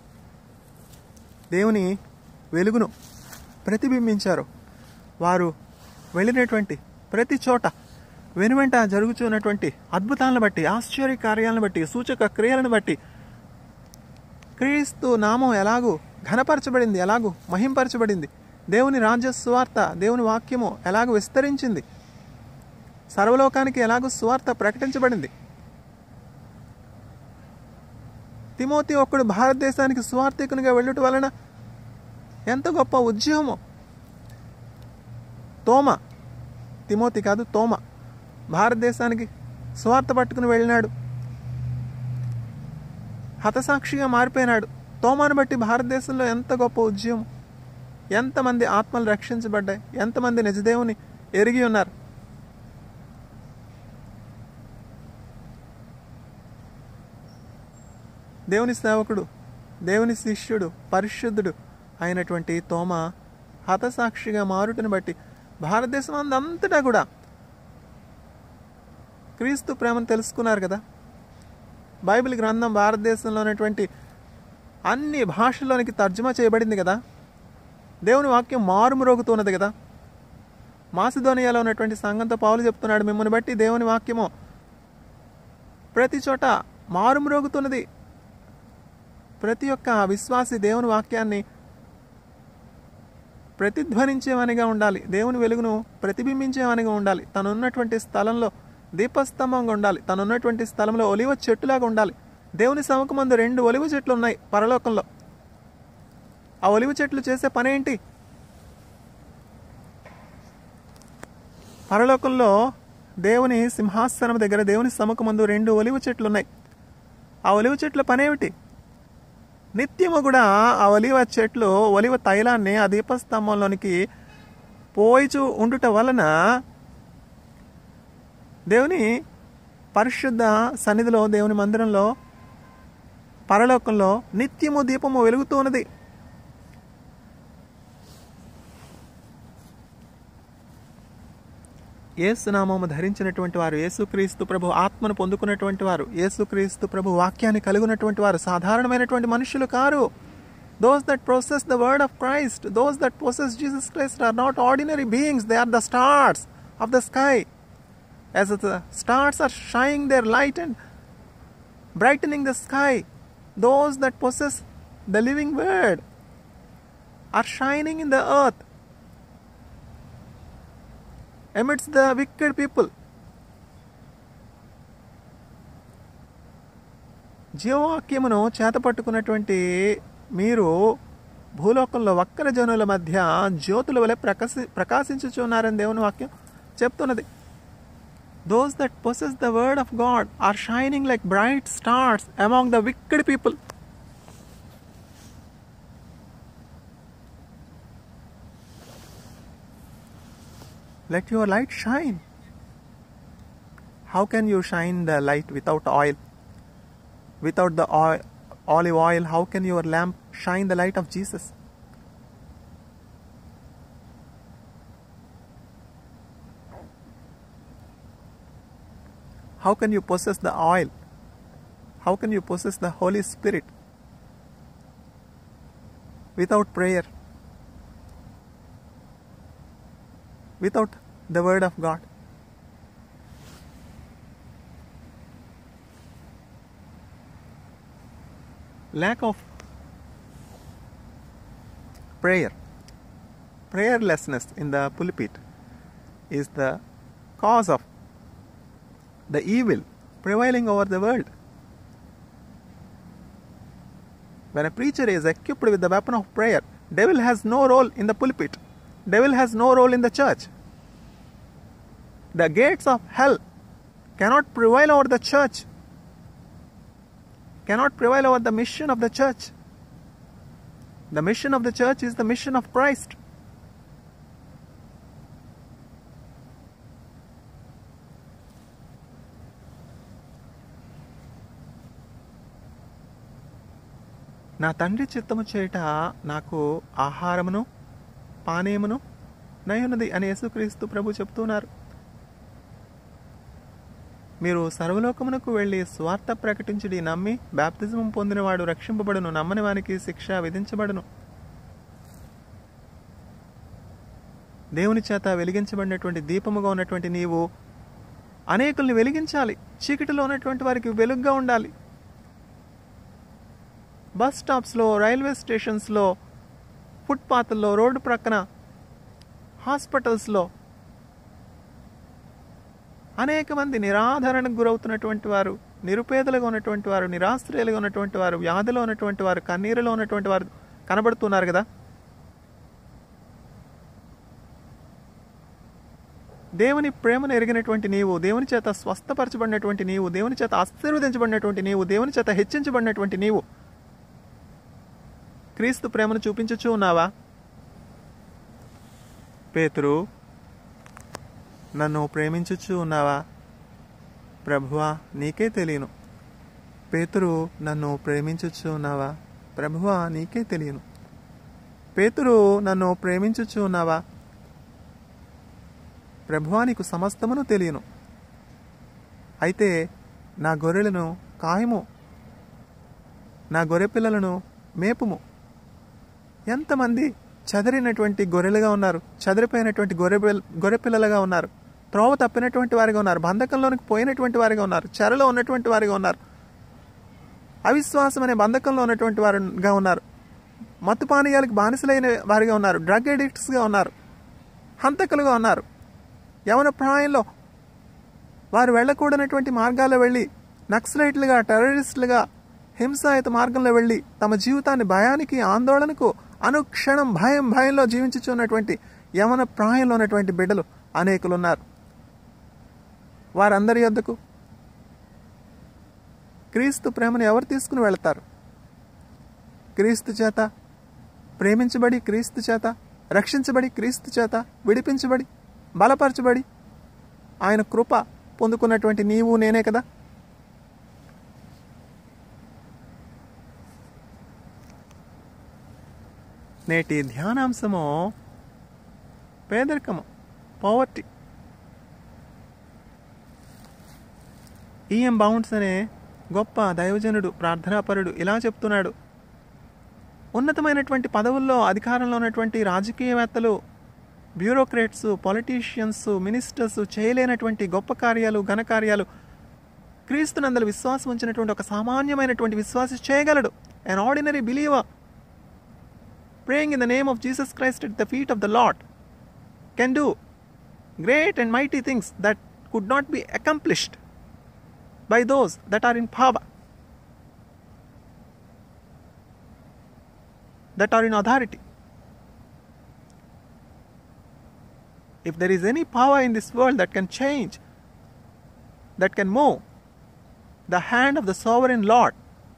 దేవుని వెలుగును ప్రతిబింబించారు. వారు వెళ్ళినటువంటి ప్రతి చోట వెనువెంట జరుగుతున్నటువంటి అద్భుతాలను బట్టి, ఆశ్చర్య కార్యాలను బట్టి, సూచక క్రియలను బట్టి క్రీస్తు నామం ఎలాగూ ఘనపరచబడింది, ఎలాగూ మహింపరచబడింది. దేవుని రాజ్య సువార్త, దేవుని వాక్యము ఎలాగూ విస్తరించింది, సర్వలోకానికి ఎలాగూ సువార్త ప్రకటించబడింది. తిమోతి ఒక్కడు భారతదేశానికి సువార్థికునిగా వెళ్ళుట వలన ఎంత గొప్ప ఉద్యమం. తోమ, తిమోతి కాదు తోమ, భారతదేశానికి సువార్త పట్టుకుని వెళ్ళినాడు, హతసాక్షిగా మారిపోయినాడు. తోమాను బట్టి భారతదేశంలో ఎంత గొప్ప ఉద్యమం, ఎంతమంది ఆత్మలు రక్షించబడ్డాయి, ఎంతమంది నిజదేవుని ఎరిగి ఉన్నారు. దేవుని సేవకుడు, దేవుని శిష్యుడు, పరిశుద్ధుడు అయినటువంటి తోమ హతసాక్షిగా మారుటను బట్టి భారతదేశం అంతటా కూడా క్రీస్తు ప్రేమను తెలుసుకున్నారు కదా. బైబిల్ గ్రంథం భారతదేశంలో ఉన్నటువంటి అన్ని భాషల్లోనికి తర్జుమా చేయబడింది కదా. దేవుని వాక్యం మారుమ్రోగుతున్నది కదా. మాసిదోనియాలో ఉన్నటువంటి సంఘంతో పౌలు చెప్తున్నాడు, మిమ్మల్ని బట్టి దేవుని వాక్యము ప్రతి చోట మారుమ్రోగుతున్నది. ప్రతి ఒక్క విశ్వాసి దేవుని వాక్యాన్ని ప్రతిధ్వనించేవానిగా ఉండాలి, దేవుని వెలుగును ప్రతిబింబించేవానిగా ఉండాలి. తనున్నటువంటి స్థలంలో దీపస్తంభంగా ఉండాలి, తనున్నటువంటి స్థలంలో ఒలివ చెట్టులాగా ఉండాలి. దేవుని సముఖమందు 2 ఒలివ చెట్లు ఉన్నాయి పరలోకంలో. ఆ ఒలివ చెట్లు చేసే పని ఏంటి? పరలోకంలో దేవుని సింహాసనం దగ్గర దేవుని సముఖమందు 2 ఒలివ చెట్లు ఉన్నాయి. ఆ ఒలివ చెట్ల పనేమిటి? నిత్యము కూడా ఆ ఒలివ చెట్లు ఒలివ తైలాన్ని ఆ దీపస్తంభంలోనికి పోయిచూ ఉండుట వలన దేవుని పరిశుద్ధ సన్నిధిలో, దేవుని మందిరంలో, పరలోకంలో నిత్యము దీపము వెలుగుతూ ఉన్నది. యేసునామము ధరించినటువంటి వారు, యేసుక్రీస్తు ప్రభు ఆత్మను పొందుకున్నటువంటి వారు, యేసుక్రీస్తు ప్రభు వాక్యాన్ని కలిగినటువంటి వారు సాధారణమైనటువంటి మనుషులు కారు. Those that possess the word of Christ, those that possess Jesus Christ are not ordinary beings. They are the stars of the sky. As the stars are shining their light and brightening the sky, those that possess the living word are shining in the earth amidst the wicked people. జీవవాక్యమును చేతపట్టుకున్నటువంటి మీరు భూలోకంలో వక్ర జనుల మధ్య జ్యోతుల వలె ప్రకాశించుచున్నారని దేవుని వాక్యం చెప్తున్నది. Those that possess the word of God are shining like bright stars among the wicked people. Let your light shine. How can you shine the light without oil? Without the olive oil, how can your lamp shine the light of Jesus? How can you possess the oil? How can you possess the Holy Spirit without prayer? Without the Word of God? Lack of prayer, prayerlessness in the pulpit is the cause of the evil prevailing over the world. When a preacher is equipped with the weapon of prayer, devil has no role in the pulpit. Devil has no role in the church. The gates of hell cannot prevail over the church, cannot prevail over the mission of the church. The mission of the church is the mission of Christ. నా తండ్రి చిత్తము చేయుట నాకు ఆహారమును పానీయమును నయున్నది అని యేసుక్రీస్తు ప్రభు చెప్తున్నారు. మీరు సర్వలోకమునకు వెళ్ళి స్వార్థ ప్రకటించుడి, నమ్మి బాప్తిజం పొందినవాడు రక్షింపబడును, నమ్మని వానికి శిక్ష విధించబడును. దేవుని చేత వెలిగించబడినటువంటి దీపముగా ఉన్నటువంటి నీవు అనేకుల్ని వెలిగించాలి. చీకటిలో ఉన్నటువంటి వారికి వెలుగుగా ఉండాలి. బస్ స్టాప్స్లో, రైల్వే స్టేషన్స్లో, ఫుట్పాత్ల్లో, రోడ్డు ప్రక్కన, హాస్పిటల్స్లో అనేక మంది నిరాధరణకు గురవుతున్నటువంటి వారు, నిరుపేదలుగా ఉన్నటువంటి వారు, నిరాశ్రయులుగా ఉన్నటువంటి వారు, వ్యాధిలో ఉన్నటువంటి వారు, కన్నీరులో ఉన్నటువంటి వారు కనబడుతున్నారు కదా. దేవుని ప్రేమను ఎరిగినటువంటి నీవు, దేవుని చేత స్వస్థపరచబడినటువంటి నీవు, దేవుని చేత ఆశీర్వదించబడినటువంటి నీవు, దేవుని చేత హెచ్చించబడినటువంటి నీవు క్రీస్తు ప్రేమను చూపించుచూ ఉన్నావా? పేతురు, నన్ను ప్రేమించుచూ ఉన్నావా? ప్రభువా, నీకే తెలియను. పేతురు, నన్ను ప్రేమించుచూ ఉన్నావా? ప్రభువా, నీకే తెలియను. పేతురు, నన్ను ప్రేమించుచూ ఉన్నావా? ప్రభువా, నీకు సమస్తమును తెలియను. అయితే నా గొర్రెలను కాయము, నా గొర్రె పిల్లలను మేపుము. ఎంతమంది చెదరినటువంటి గొర్రెలుగా ఉన్నారు, చెదరిపోయినటువంటి గొర్రె పిల్లలుగా ఉన్నారు, త్రోవ తప్పినటువంటి వారిగా ఉన్నారు, బంధకంలోనికి పోయినటువంటి వారిగా ఉన్నారు, చెరలో ఉన్నటువంటి వారిగా ఉన్నారు, అవిశ్వాసం అనే బంధకంలో ఉన్నటువంటి వారిగా ఉన్నారు, మత్తు పానీయాలకు బానిసలైన వారిగా ఉన్నారు, డ్రగ్ అడిక్ట్స్గా ఉన్నారు, హంతకులుగా ఉన్నారు. యవన ప్రాయంలో వారు వెళ్ళకూడనటువంటి మార్గాల్లో వెళ్ళి నక్సలైట్లుగా, టెర్రరిస్టులుగా, హింసాయుత మార్గంలో వెళ్ళి తమ జీవితాన్ని భయానికి, ఆందోళనకు, అనుక్షణం భయంలో జీవించుచున్నటువంటి యవన ప్రాయంలో ఉన్నటువంటి బిడ్డలు అనేకులు ఉన్నారు. వారందరి యొద్దకు క్రీస్తు ప్రేమను ఎవరు తీసుకుని వెళతారు? క్రీస్తు చేత ప్రేమించబడి, క్రీస్తు చేత రక్షించబడి, క్రీస్తు చేత విడిపించబడి, బలపరచబడి, ఆయన కృప పొందుకున్నటువంటి నీవు నేనే కదా. నేటి ధ్యానాంశము పేదరికము, పవర్టీ. ఈఎం బౌండ్స్ అనే గొప్ప దైవజనుడు, ప్రార్థనాపరుడు ఇలా చెప్తున్నాడు: ఉన్నతమైనటువంటి పదవుల్లో, అధికారంలో ఉన్నటువంటి రాజకీయవేత్తలు, బ్యూరోక్రేట్స్, పొలిటీషియన్స్, మినిస్టర్స్ చేయలేనటువంటి గొప్ప కార్యాలు, ఘనకార్యాలు క్రీస్తునందలి విశ్వాసం ఉంచినటువంటి ఒక సామాన్యమైనటువంటి విశ్వాసి చేయగలడు. an ordinary believer praying in the name of Jesus Christ at the feet of the Lord can do great and mighty things that could not be accomplished by those that are in power, that are in authority. If there is any power in this world that can change, that can move the hand of the sovereign Lord,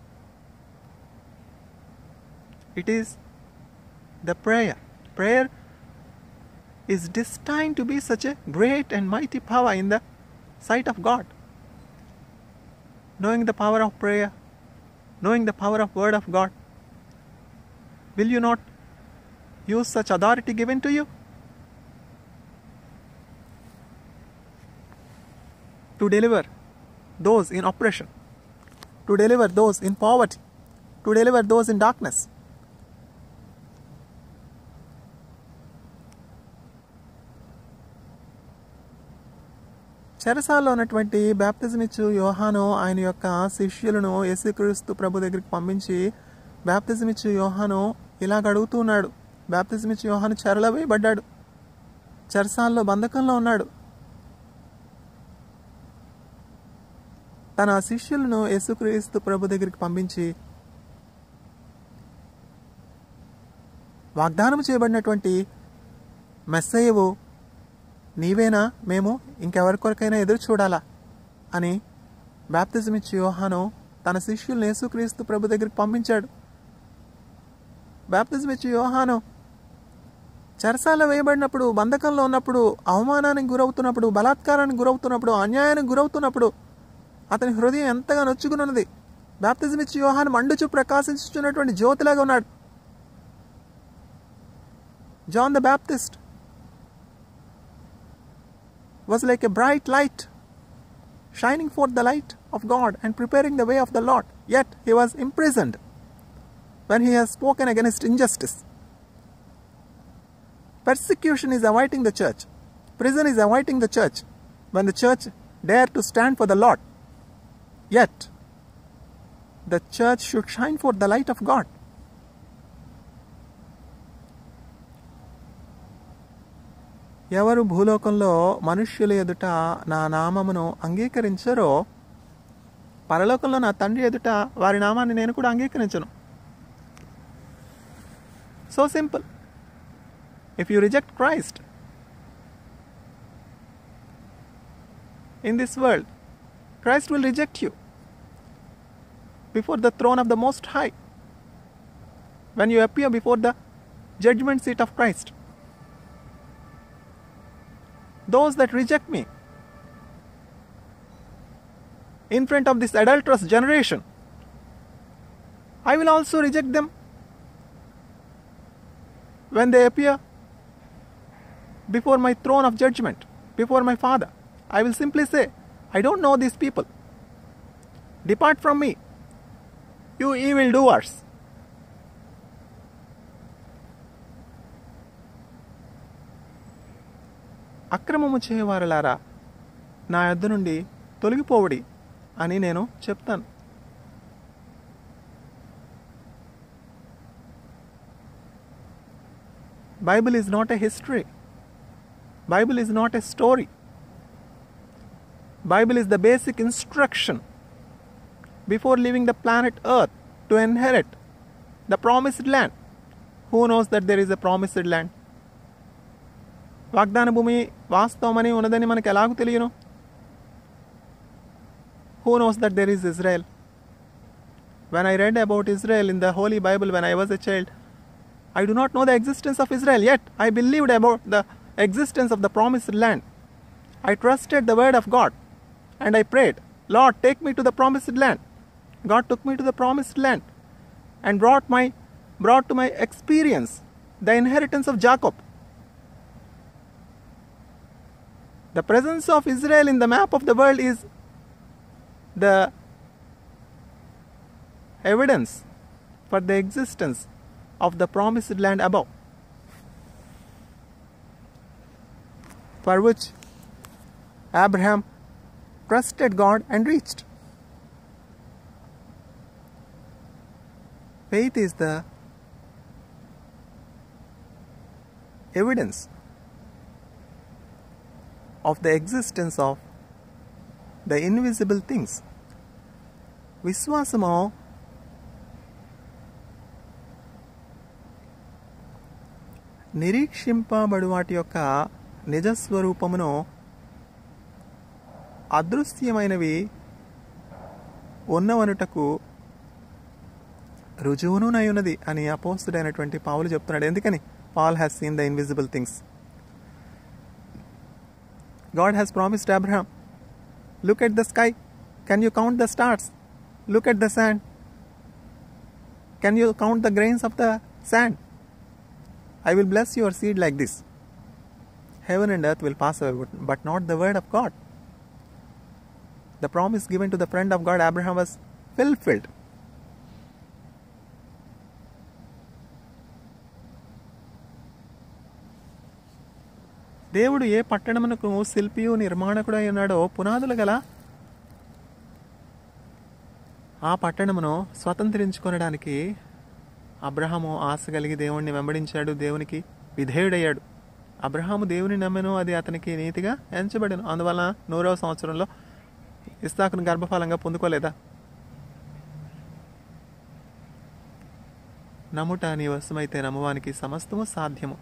it is the prayer. Prayer is destined to be such a great and mighty power in the sight of God. Knowing the power of prayer, knowing the power of word of God, will you not use such authority given to you to deliver those in oppression, to deliver those in poverty, to deliver those in darkness. చెరసాల్లో ఉన్నటువంటి బాప్తిజం ఇచ్చు యోహాను ఆయన యొక్క శిష్యులను యేసుక్రీస్తు ప్రభు దగ్గరికి పంపించి బాప్తిజం ఇచ్చు యోహాను ఇలాగ అడుగుతున్నాడు. బాప్తిజం ఇచ్చు యోహాను చెరలో వేయబడ్డాడు, చెరసాల్లో బంధకంలో ఉన్నాడు. తన శిష్యులను యేసుక్రీస్తు ప్రభు దగ్గరికి పంపించి వాగ్దానం చేయబడినటువంటి మెస్సయ్యవు నీవేనా, మేము ఇంకెవరి కొరకైనా ఎదురు చూడాలా అని బాప్తిజం ఇచ్చి యోహాను తన శిష్యులను యేసుక్రీస్తు ప్రభు దగ్గరికి పంపించాడు. బాప్తిజం ఇచ్చి యోహాను చెరసాల వేయబడినప్పుడు, బంధకంలో ఉన్నప్పుడు, అవమానానికి గురవుతున్నప్పుడు, బలాత్కారానికి గురవుతున్నప్పుడు, అన్యాయానికి గురవుతున్నప్పుడు అతని హృదయం ఎంతగా నొచ్చుకున్నది. బాప్తిజం ఇచ్చి యోహాను మండుచు ప్రకాశించుతున్నటువంటి జ్యోతిలాగా ఉన్నాడు. John the Baptist was like a bright light, shining forth the light of God and preparing the way of the Lord. Yet he was imprisoned when he has spoken against injustice. Persecution is awaiting the church. Prison is awaiting the church when the church dare to stand for the Lord. Yet the church should shine forth the light of God. ఎవరు భూలోకంలో మనుష్యుల ఎదుట నా నామమును అంగీకరించరో పరలోకంలో నా తండ్రి ఎదుట వారి నామాన్ని నేను కూడా అంగీకరించను. So simple. If you reject Christ in this world, Christ will reject you before the throne of the most high when you appear before the judgment seat of Christ. Those that reject me in front of this adulterous generation, I will also reject them when they appear before my throne of judgment, before my Father. I will simply say, I don't know these people. Depart from me, you evildoers. అక్రమము చేయవారలారా నా యొద్ద నుండి తొలగిపోవుడి అని నేను చెప్తాను. Bible is not a history. Bible is not a story. Bible is the basic instruction before leaving the planet earth to inherit the promised land. Who knows that there is a promised land? వాగ్దాన భూమి వాస్తవమని ఉన్నదని మనకు ఎలాగూ తెలియను? Who knows that there is Israel? When I read about Israel in the Holy Bible when I was a child, I do not know the existence of Israel, yet I believed about the existence of the promised land. I trusted the word of God and I prayed, Lord, take me to the promised land. God took me to the promised land and brought to my experience the inheritance of Jacob. The presence of Israel in the map of the world is the evidence for the existence of the promised land above, for which Abraham trusted God and reached. Faith is the evidence of the existence of the invisible things. విశ్వాసము నిరీక్షింపబడు వాటి యొక్క నిజస్వరూపమును అదృశ్యమైనవి ఉన్నవనుటకు రుజువునై ఉన్నది అని అపోస్తలుడైనటువంటి పౌలు చెప్తున్నాడు. ఎందుకని? Paul has seen the invisible things. God has promised Abraham, look at the sky. Can you count the stars? Look at the sand. Can you count the grains of the sand? I will bless your seed like this. Heaven and earth will pass away, but not the word of God. The promise given to the friend of God Abraham was fulfilled. దేవుడు ఏ పట్టణమునకు శిల్పియు నిర్మాణకుడు అయి ఉన్నాడో పునాదులు గల ఆ పట్టణమును స్వతంత్రించుకొనడానికి అబ్రహాము ఆశ కలిగి దేవుణ్ణి వెంబడించాడు, దేవునికి విధేయుడయ్యాడు. అబ్రహాము దేవుని నమ్మెను, అది అతనికి నీతిగా ఎంచబడెను. అందువలన 100వ సంవత్సరంలో ఇస్సాకును గర్భఫలంగా పొందుకోలేదా? నమ్ముట నీ వశమైతే నమ్మువానికి సమస్తము సాధ్యము.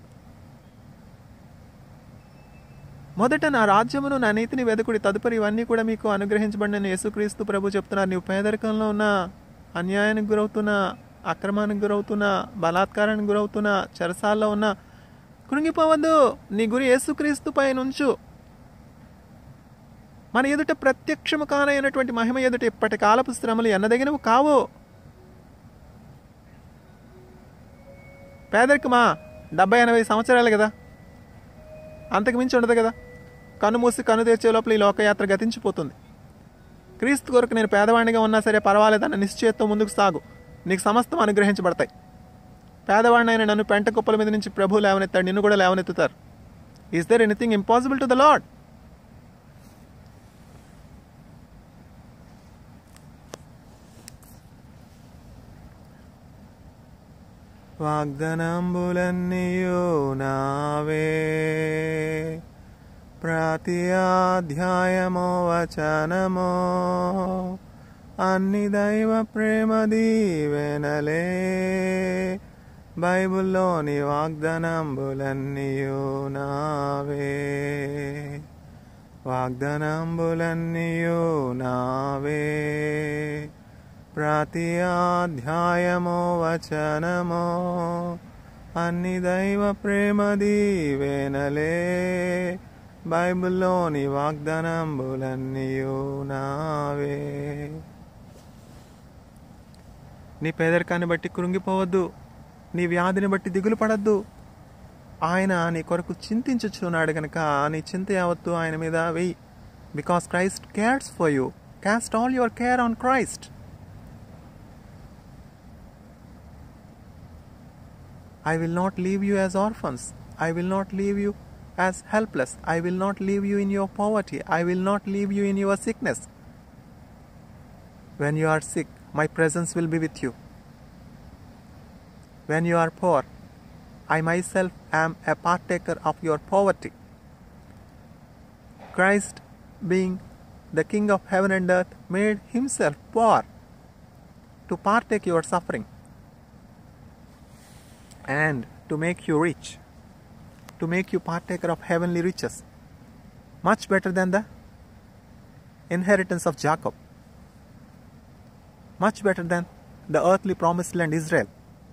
మొదట నా రాజ్యమును నా నీతిని వెదకుడి, తదుపరి ఇవన్నీ కూడా మీకు అనుగ్రహించబడిన యేసుక్రీస్తు ప్రభు చెప్తున్నారు. నీవు పేదరికంలో ఉన్న, అన్యాయానికి గురవుతున్నా, అక్రమానికి గురవుతున్నా, బలాత్కారానికి గురవుతున్నా, చెరసాల్లో ఉన్న, కృంగిపోవద్దు. నీ గురి యేసుక్రీస్తు పై నుంచు. మన ఎదుట ప్రత్యక్షము కానైనటువంటి మహిమ ఎదుట ఇప్పటి కాలపు శ్రమలు ఎన్నదగినవి కావు. పేదరికమా 70-80 సంవత్సరాలు కదా, అంతకు మించి ఉండదు కదా. కన్ను మూసి కన్ను తెచ్చే లోపల ఈ లోకయాత్ర గతించిపోతుంది. క్రీస్తు కొరకు నేను పేదవాడిగా ఉన్నా సరే పర్వాలేదన్న నిశ్చయంతో ముందుకు సాగు, నీకు సమస్తం అనుగ్రహించబడతాయి. పేదవాడినైనా నన్ను పెంట కుప్పల మీద నుంచి ప్రభు లేవనెత్తాడు, నిన్ను కూడా లేవనెత్తుతారు. Is there anything impossible to the Lord? వాగ్దానంబులన్నీయు నావే, ప్రతి అధ్యాయమో వచనమో అన్ని దైవ ప్రేమ దీవెనలే. బైబిల్లోని వాగ్దానంబులన్నీయు నావే, వాగ్దానంబులన్నీయు నావే, ప్రతి అధ్యాయమో వచనమో అన్ని దైవ ప్రేమ దీవెనలే. బైబిల్లోని వాగ్దానంబులన్నీయు నావే. నీ పేదరికాన్ని బట్టి కృంగిపోవద్దు, నీ వ్యాధిని బట్టి దిగులు పడద్దు. ఆయన నీ కొరకు చింతించుచున్నాడు కనుక నీ చింత యావత్తు ఆయన మీద వెయ్యి. Because Christ cares for you. Cast all your care on Christ. I will not leave you as orphans. I will not leave you as helpless. I will not leave you in your poverty. I will not leave you in your sickness. When you are sick, my presence will be with you. When you are poor, I myself am a partaker of your poverty. Christ, being the King of heaven and earth, made himself poor to partake your suffering and to make you rich, to make you partaker of heavenly riches, much better than the inheritance of Jacob, much better than the earthly promised land Israel.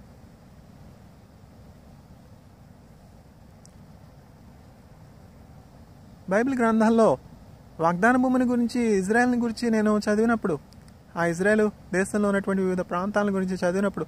బైబిల్ గ్రంథాల్లో వాగ్దాన భూమిని గురించి, ఇజ్రాయెల్ని గురించి నేను చదివినప్పుడు, ఆ Israel దేశంలో ఉన్నటువంటి వివిధ ప్రాంతాల గురించి చదివినప్పుడు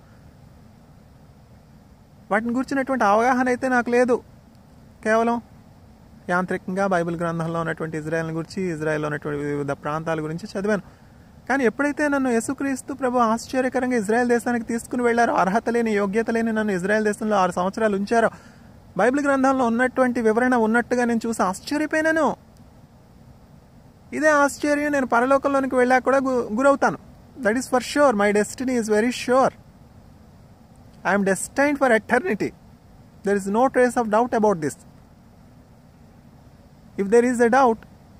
వాటిని గురించినటువంటి అవగాహన అయితే నాకు లేదు. కేవలం యాంత్రికంగా బైబిల్ గ్రంథంలో ఉన్నటువంటి ఇజ్రాయెల్ని గురించి, ఇజ్రాయెల్లో ఉన్నటువంటి వివిధ ప్రాంతాల గురించి చదివాను. కానీ ఎప్పుడైతే నన్ను యేసుక్రీస్తు ప్రభు ఆశ్చర్యకరంగా ఇజ్రాయెల్ దేశానికి తీసుకుని వెళ్ళారో, అర్హత లేని, యోగ్యత లేని నన్ను ఇజ్రాయెల్ దేశంలో 6 సంవత్సరాలు ఉంచారో, బైబిల్ గ్రంథంలో ఉన్నటువంటి వివరణ ఉన్నట్టుగా నేను చూసి ఆశ్చర్యపోయినాను. ఇదే ఆశ్చర్యం నేను పరలోకంలోనికి వెళ్ళాక కూడా గురవుతాను. That is for sure. My destiny is very sure. I am destined for eternity. There is no trace of doubt about this. If there is a doubt,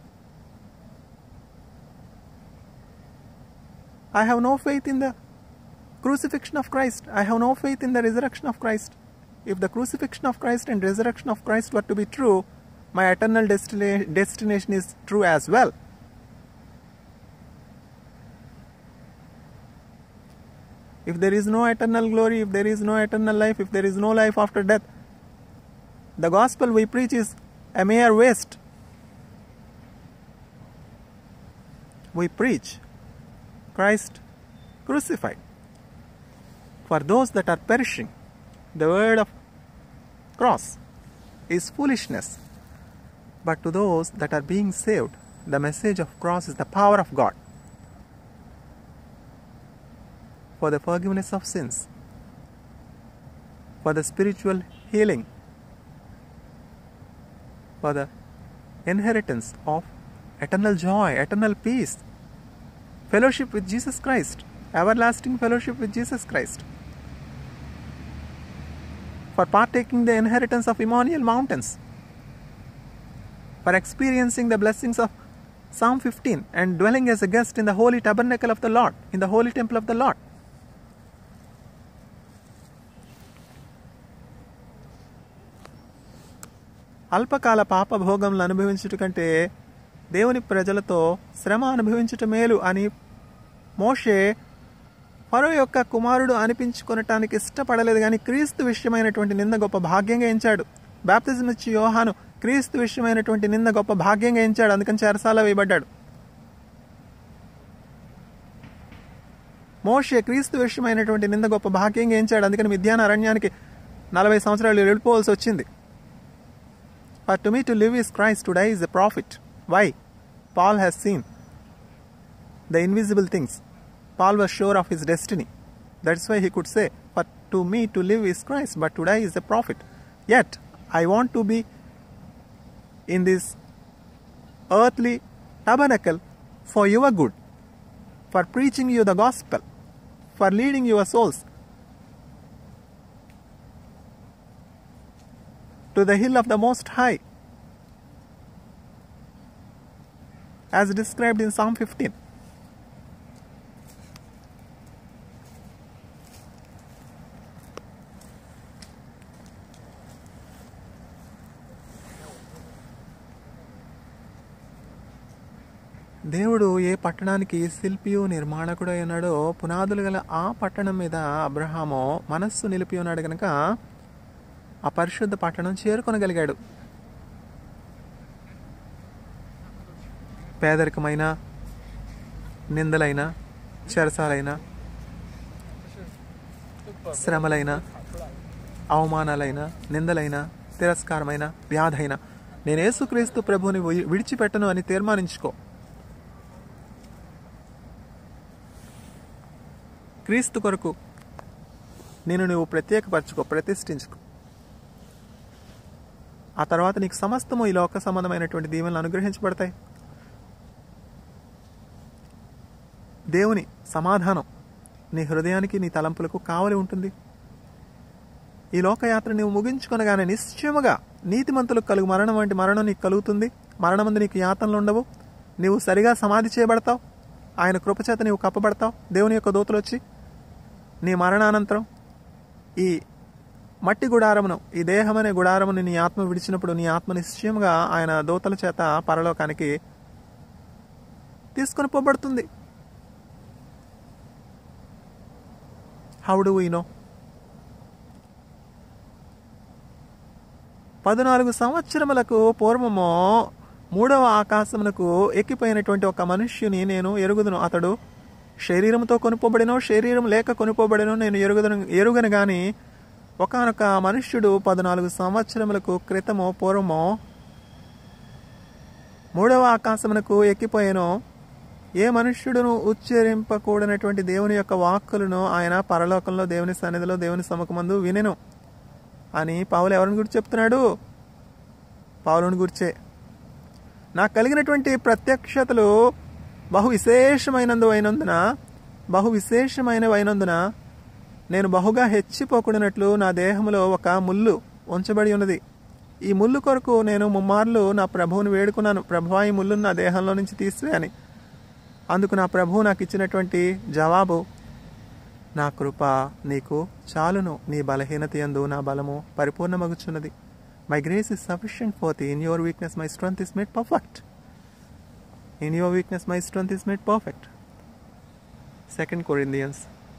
I have no faith in the crucifixion of Christ. I have no faith in the resurrection of Christ. If the crucifixion of Christ and resurrection of Christ were to be true, my eternal destination is true as well. If there is no eternal glory, if there is no eternal life, if there is no life after death, the gospel we preach is a mere waste. We preach Christ crucified. For those that are perishing, the word of cross is foolishness. But to those that are being saved, The message of cross is the power of God for the forgiveness of sins, for the spiritual healing, for the inheritance of eternal joy, eternal peace, fellowship with Jesus Christ, everlasting fellowship with Jesus Christ, for partaking the inheritance of Emmanuel mountains, for experiencing the blessings of Psalm 15 and dwelling as a guest in the holy tabernacle of the Lord, in the holy temple of the Lord. అల్పకాల పాపభోగంలో అనుభవించుట కంటే దేవుని ప్రజలతో శ్రమ అనుభవించుట మేలు అని మోషే ఫరో యొక్క కుమారుడు అనిపించుకొనటానికి ఇష్టపడలేదు, కానీ క్రీస్తు విషయమైనటువంటి నింద గొప్ప భాగ్యంగా ఎంచాడు. బాప్తిజం ఇచ్చి యోహాను క్రీస్తు విషయమైనటువంటి నింద గొప్ప భాగ్యంగా ఎంచాడు, అందుకని చెరసాల వేయబడ్డాడు. మోషే క్రీస్తు విషయమైనటువంటి నింద గొప్ప భాగ్యంగా ఎంచాడు, అందుకని మిద్యాన అరణ్యానికి 40 సంవత్సరాలు వెళ్ళిపోవాల్సి వచ్చింది. For to me to live is Christ, to die is a profit. Why? Paul has seen the invisible things. Paul was sure of his destiny. That's why he could say, for to me to live is Christ, but to die is a profit. Yet, I want to be in this earthly tabernacle for your good, for preaching you the gospel, for leading your souls to the hill of the Most High, as described in Psalm 15. దేవుడు ఏ పట్టణానికి శిల్పియు నిర్మాణకుడు అయినాడో పునాదులు గల ఆ పట్టణం మీద అబ్రహాము మనస్సు నిలిపి ఉన్నాడు కనుక ఆ పరిశుద్ధ పట్టణం చేరుకొనగలిగాడు. పేదరికమైన, నిందలైన, చెరసాలైన, శ్రమలైన, అవమానాలైన, నిందలైన, తిరస్కారమైన, వ్యాధైన, నేను యేసుక్రీస్తు ప్రభువుని విడిచిపెట్టను అని తీర్మానించుకో. క్రీస్తు కొరకు నేను నువ్వు ప్రత్యేకపరచుకో, ప్రతిష్ఠించుకో. ఆ తర్వాత నీకు సమస్తము ఈ లోక సంబంధమైనటువంటి దీవెనలు అనుగ్రహించబడతాయి. దేవుని సమాధానం నీ హృదయానికి, నీ తలంపులకు కావలి ఉంటుంది. ఈ లోకయాత్ర నీవు ముగించుకొనగానే నిశ్చయముగా నీతిమంతులకు కలుగు మరణం వంటి మరణం నీకు కలుగుతుంది. మరణమందు నీకు యాతనలు ఉండవు. నీవు సరిగా సమాధి చేయబడతావు. ఆయన కృపచేత నీవు కప్పబడతావు. దేవుని యొక్క దూతలు వచ్చి నీ మరణానంతరం ఈ మట్టి గుడారమును, ఈ దేహమనే గుడారమును నీ ఆత్మ విడిచినప్పుడు నీ ఆత్మ నిశ్చయముగా ఆయన దూతల చేత పరలోకానికి తీసుకొని పోబడుతుంది. How do we know? 14 సంవత్సరములకు పూర్వము 3వ ఆకాశమునకు ఎక్కిపోయినటువంటి ఒక మనుష్యుని నేను ఎరుగుదును. అతడు శరీరంతో కొనుక్కోబడినో శరీరం లేక కొనుక్కోబడినో నేను ఎరుగను గాని ఒకానొక మనుష్యుడు 14 సంవత్సరములకు క్రితము పూర్వము 3వ ఆకాశమునకు ఎక్కిపోయానో ఏ మనుష్యుడును ఉచ్చరింపకూడనటువంటి దేవుని యొక్క వాక్కులను ఆయన పరలోకంలో దేవుని సన్నిధిలో దేవుని సముఖమందు వినెను అని పౌలు ఎవరిని గురించి చెప్తున్నాడు? పౌలుని గురించే. నాకు కలిగినటువంటి ప్రత్యక్షతలు బహు విశేషమైనవైనందున నేను బహుగా హెచ్చిపోకూడనట్లు నా దేహంలో ఒక ముళ్ళు ఉంచబడి ఉన్నది. ఈ ముళ్ళు కొరకు నేను ముమ్మార్లు నా ప్రభువుని వేడుకున్నాను, ప్రభువా ఈ ముళ్ళును నా దేహంలో నుంచి తీసివేయని. అందుకు నా ప్రభువు నాకు ఇచ్చినటువంటి జవాబు, నా కృప నీకు చాలును, నీ బలహీనత యందు నా బలము పరిపూర్ణమగుచున్నది. My grace is sufficient for thee. In your weakness my strength is made perfect. In your weakness my strength is made perfect. 2 Corinthians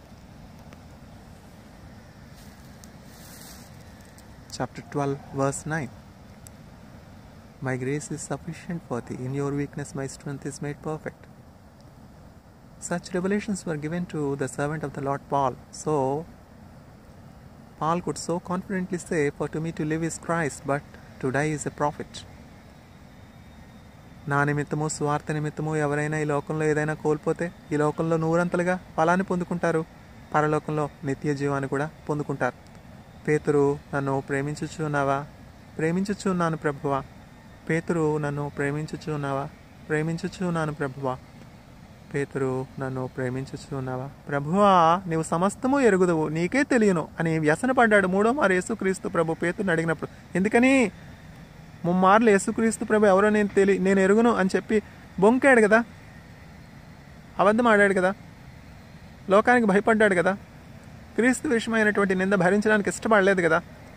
chapter 12 verse 9. My grace is sufficient for thee. In your weakness my strength is made perfect. Such revelations were given to the servant of the Lord Paul. So Paul could so confidently say, for to me to live is Christ, but to die is a profit. నా నిమిత్తము స్వార్థ నిమిత్తము ఎవరైనా ఈ లోకంలో ఏదైనా కోల్పోతే ఈ లోకంలో నూరంతలుగా ఫలాన్ని పొందుకుంటారు, పరలోకంలో నిత్య జీవాన్ని కూడా పొందుకుంటారు. పేతురు, నన్ను ప్రేమించుచున్నావా? ప్రేమించుచున్నాను ప్రభువా. పేతురు, నన్ను ప్రేమించుచున్నావా? ప్రేమించుచున్నాను ప్రభువా. పేతురు, నన్ను ప్రేమించుచున్నావా? ప్రభువా, నీవు సమస్తము ఎరుగుదువు, నీకే తెలియను అని వ్యసనపడ్డాడు. మూడో మారు యేసుక్రీస్తు ప్రభు పేతురుని అడిగినప్పుడు. ఎందుకని? ముమ్మార్లు యేసుక్రీస్తు ప్రభు ఎవరో నేను ఎరుగును అని చెప్పి బొంకాడు కదా, అబద్ధం ఆడాడు కదా, లోకానికి భయపడ్డాడు కదా, క్రీస్తు విషయమైనటువంటి నింద భరించడానికి ఇష్టపడలేదు కదా.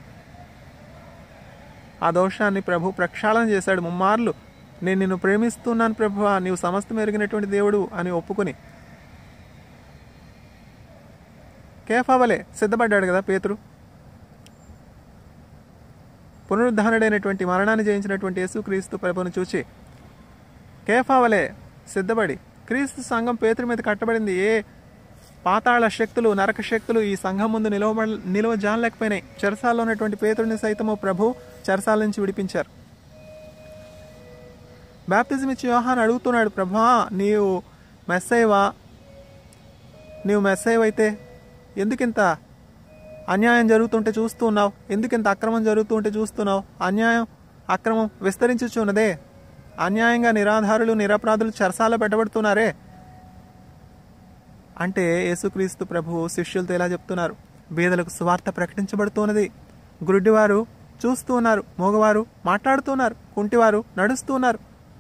ఆ దోషాన్ని ప్రభు ప్రక్షాళన చేశాడు. ముమ్మార్లు నేను నిన్ను ప్రేమిస్తున్నాను ప్రభువా, నీవు సమస్తం ఎరిగినటువంటి దేవుడు అని ఒప్పుకొని కేఫావలే సిద్ధపడ్డాడు కదా పేతురు. పునరుద్ధానుడైనటువంటి మరణాన్ని జయించినటువంటి యేసుక్రీస్తు ప్రభువును చూచి కేఫావలే సిద్ధపడి, క్రీస్తు సంఘం పేతురు మీద కట్టబడింది. ఏ పాతాళ శక్తులు, నరక శక్తులు ఈ సంఘం ముందు నిలువ జానలేకపోయినాయి. చెరసాల్లో ఉన్నటువంటి పేతురుని సైతము ప్రభు చెరసాల నుంచి విడిపించారు. బాప్తిజం ఇచ్చి యోహాను అడుగుతున్నాడు, ప్రభువా నీవు మెస్సయ్యవా? నీవు మెస్సయ్యవైతే ఎందుకింత అన్యాయం జరుగుతుంటే చూస్తూ ఉన్నావు? ఎందుకింత అక్రమం జరుగుతుంటే చూస్తున్నావు? అన్యాయం అక్రమం విస్తరించుచున్నదే. అన్యాయంగా నిరాధారులు నిరపరాధులు చెరసాలలో పెట్టబడుతున్నారే అంటే యేసుక్రీస్తు ప్రభువు శిష్యులతో ఇలా చెప్తున్నారు, బీదలకు సువార్త ప్రకటించబడుతున్నది, గురుడివారు చూస్తూ ఉన్నారు, మోగవారు మాట్లాడుతున్నారు, కుంటివారు నడుస్తున్నారు,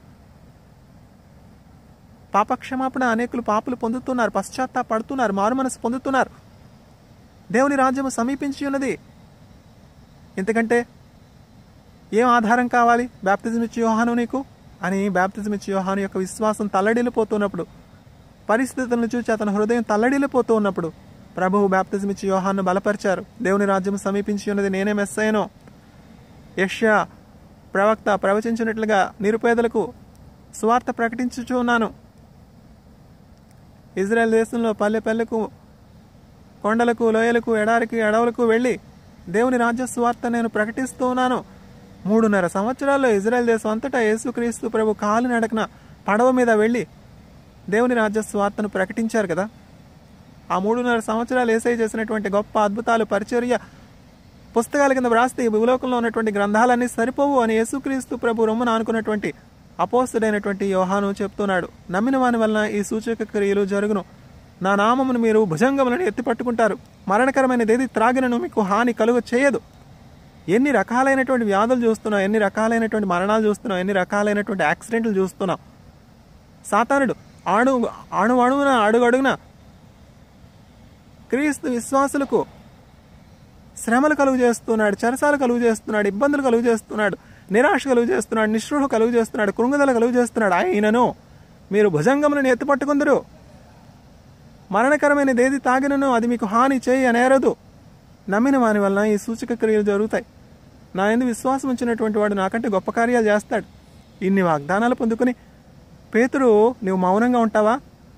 పాపక్షమాపణ అనేకులు పాపులు పొందుతున్నారు, పశ్చాత్తాపడుతున్నారు, మారు మనసు పొందుతున్నారు, దేవుని రాజ్యము సమీపించి ఉన్నది. ఇంతకంటే ఏం ఆధారం కావాలి? బాప్తిజం ఇచ్చి యోహాను నీకు అని బాప్తిజం ఇచ్చి యోహాను యొక్క విశ్వాసం తల్లడిల్లిపోతున్నప్పుడు, పరిస్థితులను చూసి అతని హృదయం తల్లడిల్లిపోతూ ఉన్నప్పుడు ప్రభువు బాప్తిజం ఇచ్చి యోహాను బలపరిచారు. దేవుని రాజ్యం సమీపించి ఉన్నది, నేనే మెస్సయ్యను. యెషయా ప్రవక్త ప్రవచించినట్లుగా నిరుపేదలకు సువార్త ప్రకటించుచూ ఉన్నాను. ఇజ్రాయెల్ దేశంలో పల్లె పల్లెకు, కొండలకు, లోయలకు, ఎడారికి, అడవులకు వెళ్ళి దేవుని రాజ్య సువార్త నేను ప్రకటిస్తూ ఉన్నాను. 3.5 సంవత్సరాల్లో ఇజ్రాయెల్ దేశం అంతటా యేసుక్రీస్తు ప్రభు కాలు నడకన పడవ మీద వెళ్ళి దేవుని రాజ్య సువార్తను ప్రకటించారు కదా. ఆ 3.5 సంవత్సరాలు యేసయ్య చేసినటువంటి గొప్ప అద్భుతాలు, పరిచర్య పుస్తకాల కింద వ్రాస్తే ఈ భూలోకంలో ఉన్నటువంటి గ్రంథాలన్నీ సరిపోవు అని యేసుక్రీస్తు ప్రభు రొమ్మున ఆనుకున్నటువంటి అపోస్తుడైనటువంటి యోహాను చెప్తున్నాడు. నమ్మిన వాని వలన ఈ సూచక క్రియలు జరుగును. నా నామమును మీరు భుజంగములను ఎత్తి పట్టుకుంటారు. మరణకరమైనదేది త్రాగినను మీకు హాని కలుగ చేయదు. ఎన్ని రకాలైనటువంటి వ్యాధులు చూస్తున్నాం, ఎన్ని రకాలైనటువంటి మరణాలు చూస్తున్నాం, ఎన్ని రకాలైనటువంటి యాక్సిడెంట్లు చూస్తున్నాం. సాతానుడు అణువున అడుగడుగున క్రీస్తు విశ్వాసులకు శ్రమలు కలుగు చేస్తున్నాడు, చెరసాలు కలుగు చేస్తున్నాడు, ఇబ్బందులు కలుగు చేస్తున్నాడు, నిరాశ కలుగు చేస్తున్నాడు, నిస్పృహ కలుగు చేస్తున్నాడు, కృంగుదల కలుగు చేస్తున్నాడు. అయినను మీరు భుజంగములను ఎత్తుపట్టుకుందరు. మరణకరమైనదేది తాగినను అది మీకు హాని చేయ నేరదు. నమ్మిన వాని వలన ఈ సూచక క్రియలు జరుగుతాయి. నా యందు విశ్వాసం ఉంచినటువంటి వాడు నాకంటే గొప్ప కార్యాలు చేస్తాడు. ఇన్ని వాగ్దానాలు పొందుకుని పేతురు, నువ్వు మౌనంగా ఉంటావా?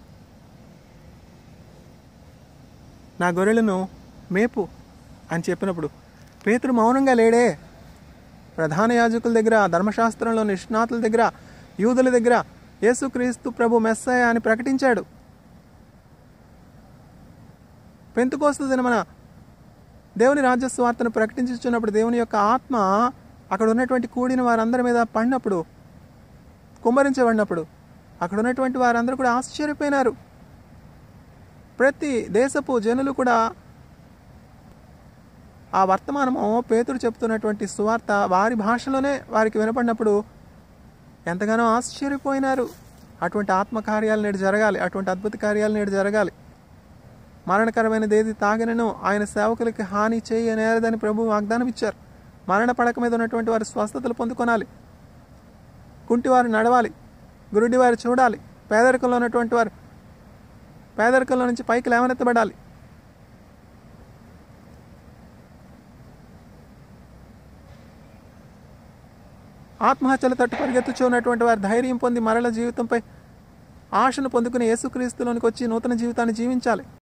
నా గొర్రెలను మేపు అని చెప్పినప్పుడు పేతురు మౌనంగా లేడే. ప్రధాన యాజకుల దగ్గర, ధర్మశాస్త్రంలో నిష్ణాతుల దగ్గర, యూదుల దగ్గర యేసుక్రీస్తు ప్రభు మెస్సయ్య అని ప్రకటించాడు. పెంతెకోస్తు దినమున దేవుని రాజ్య సువార్తను ప్రకటించుచున్నప్పుడు దేవుని యొక్క ఆత్మ అక్కడ ఉన్నటువంటి కూడిన వారందరి మీద పడినప్పుడు, కుమ్మరించబడినప్పుడు అక్కడ ఉన్నటువంటి వారందరూ కూడా ఆశ్చర్యపోయినారు. ప్రతి దేశపు జనులు కూడా ఆ వర్తమానము, పేతురు చెప్తున్నటువంటి సువార్త వారి భాషలోనే వారికి వినపడినప్పుడు ఎంతగానో ఆశ్చర్యపోయినారు. అటువంటి ఆత్మకార్యాలు నేడు జరగాలి, అటువంటి అద్భుత కార్యాలు నేడు జరగాలి. మరణకరమైనదేది తాగినను ఆయన సేవకులకి హాని చేయనేరదని ప్రభు వాగ్దానం ఇచ్చారు. మరణ పడక మీద ఉన్నటువంటి వారు స్వస్థతలు పొందుకొనాలి, కుంటివారు నడవాలి, గురుడివారు చూడాలి, పేదరికంలో ఉన్నటువంటి వారు పేదరికంలో నుంచి పైకి లేవనెత్తబడాలి. ఆత్మహత్యల తట్టు పరిగెత్తుచూ ఉన్నటువంటి వారు ధైర్యం పొంది మరల జీవితంపై ఆశను పొందుకుని యేసుక్రీస్తులోనికి వచ్చి నూతన జీవితాన్ని జీవించాలి.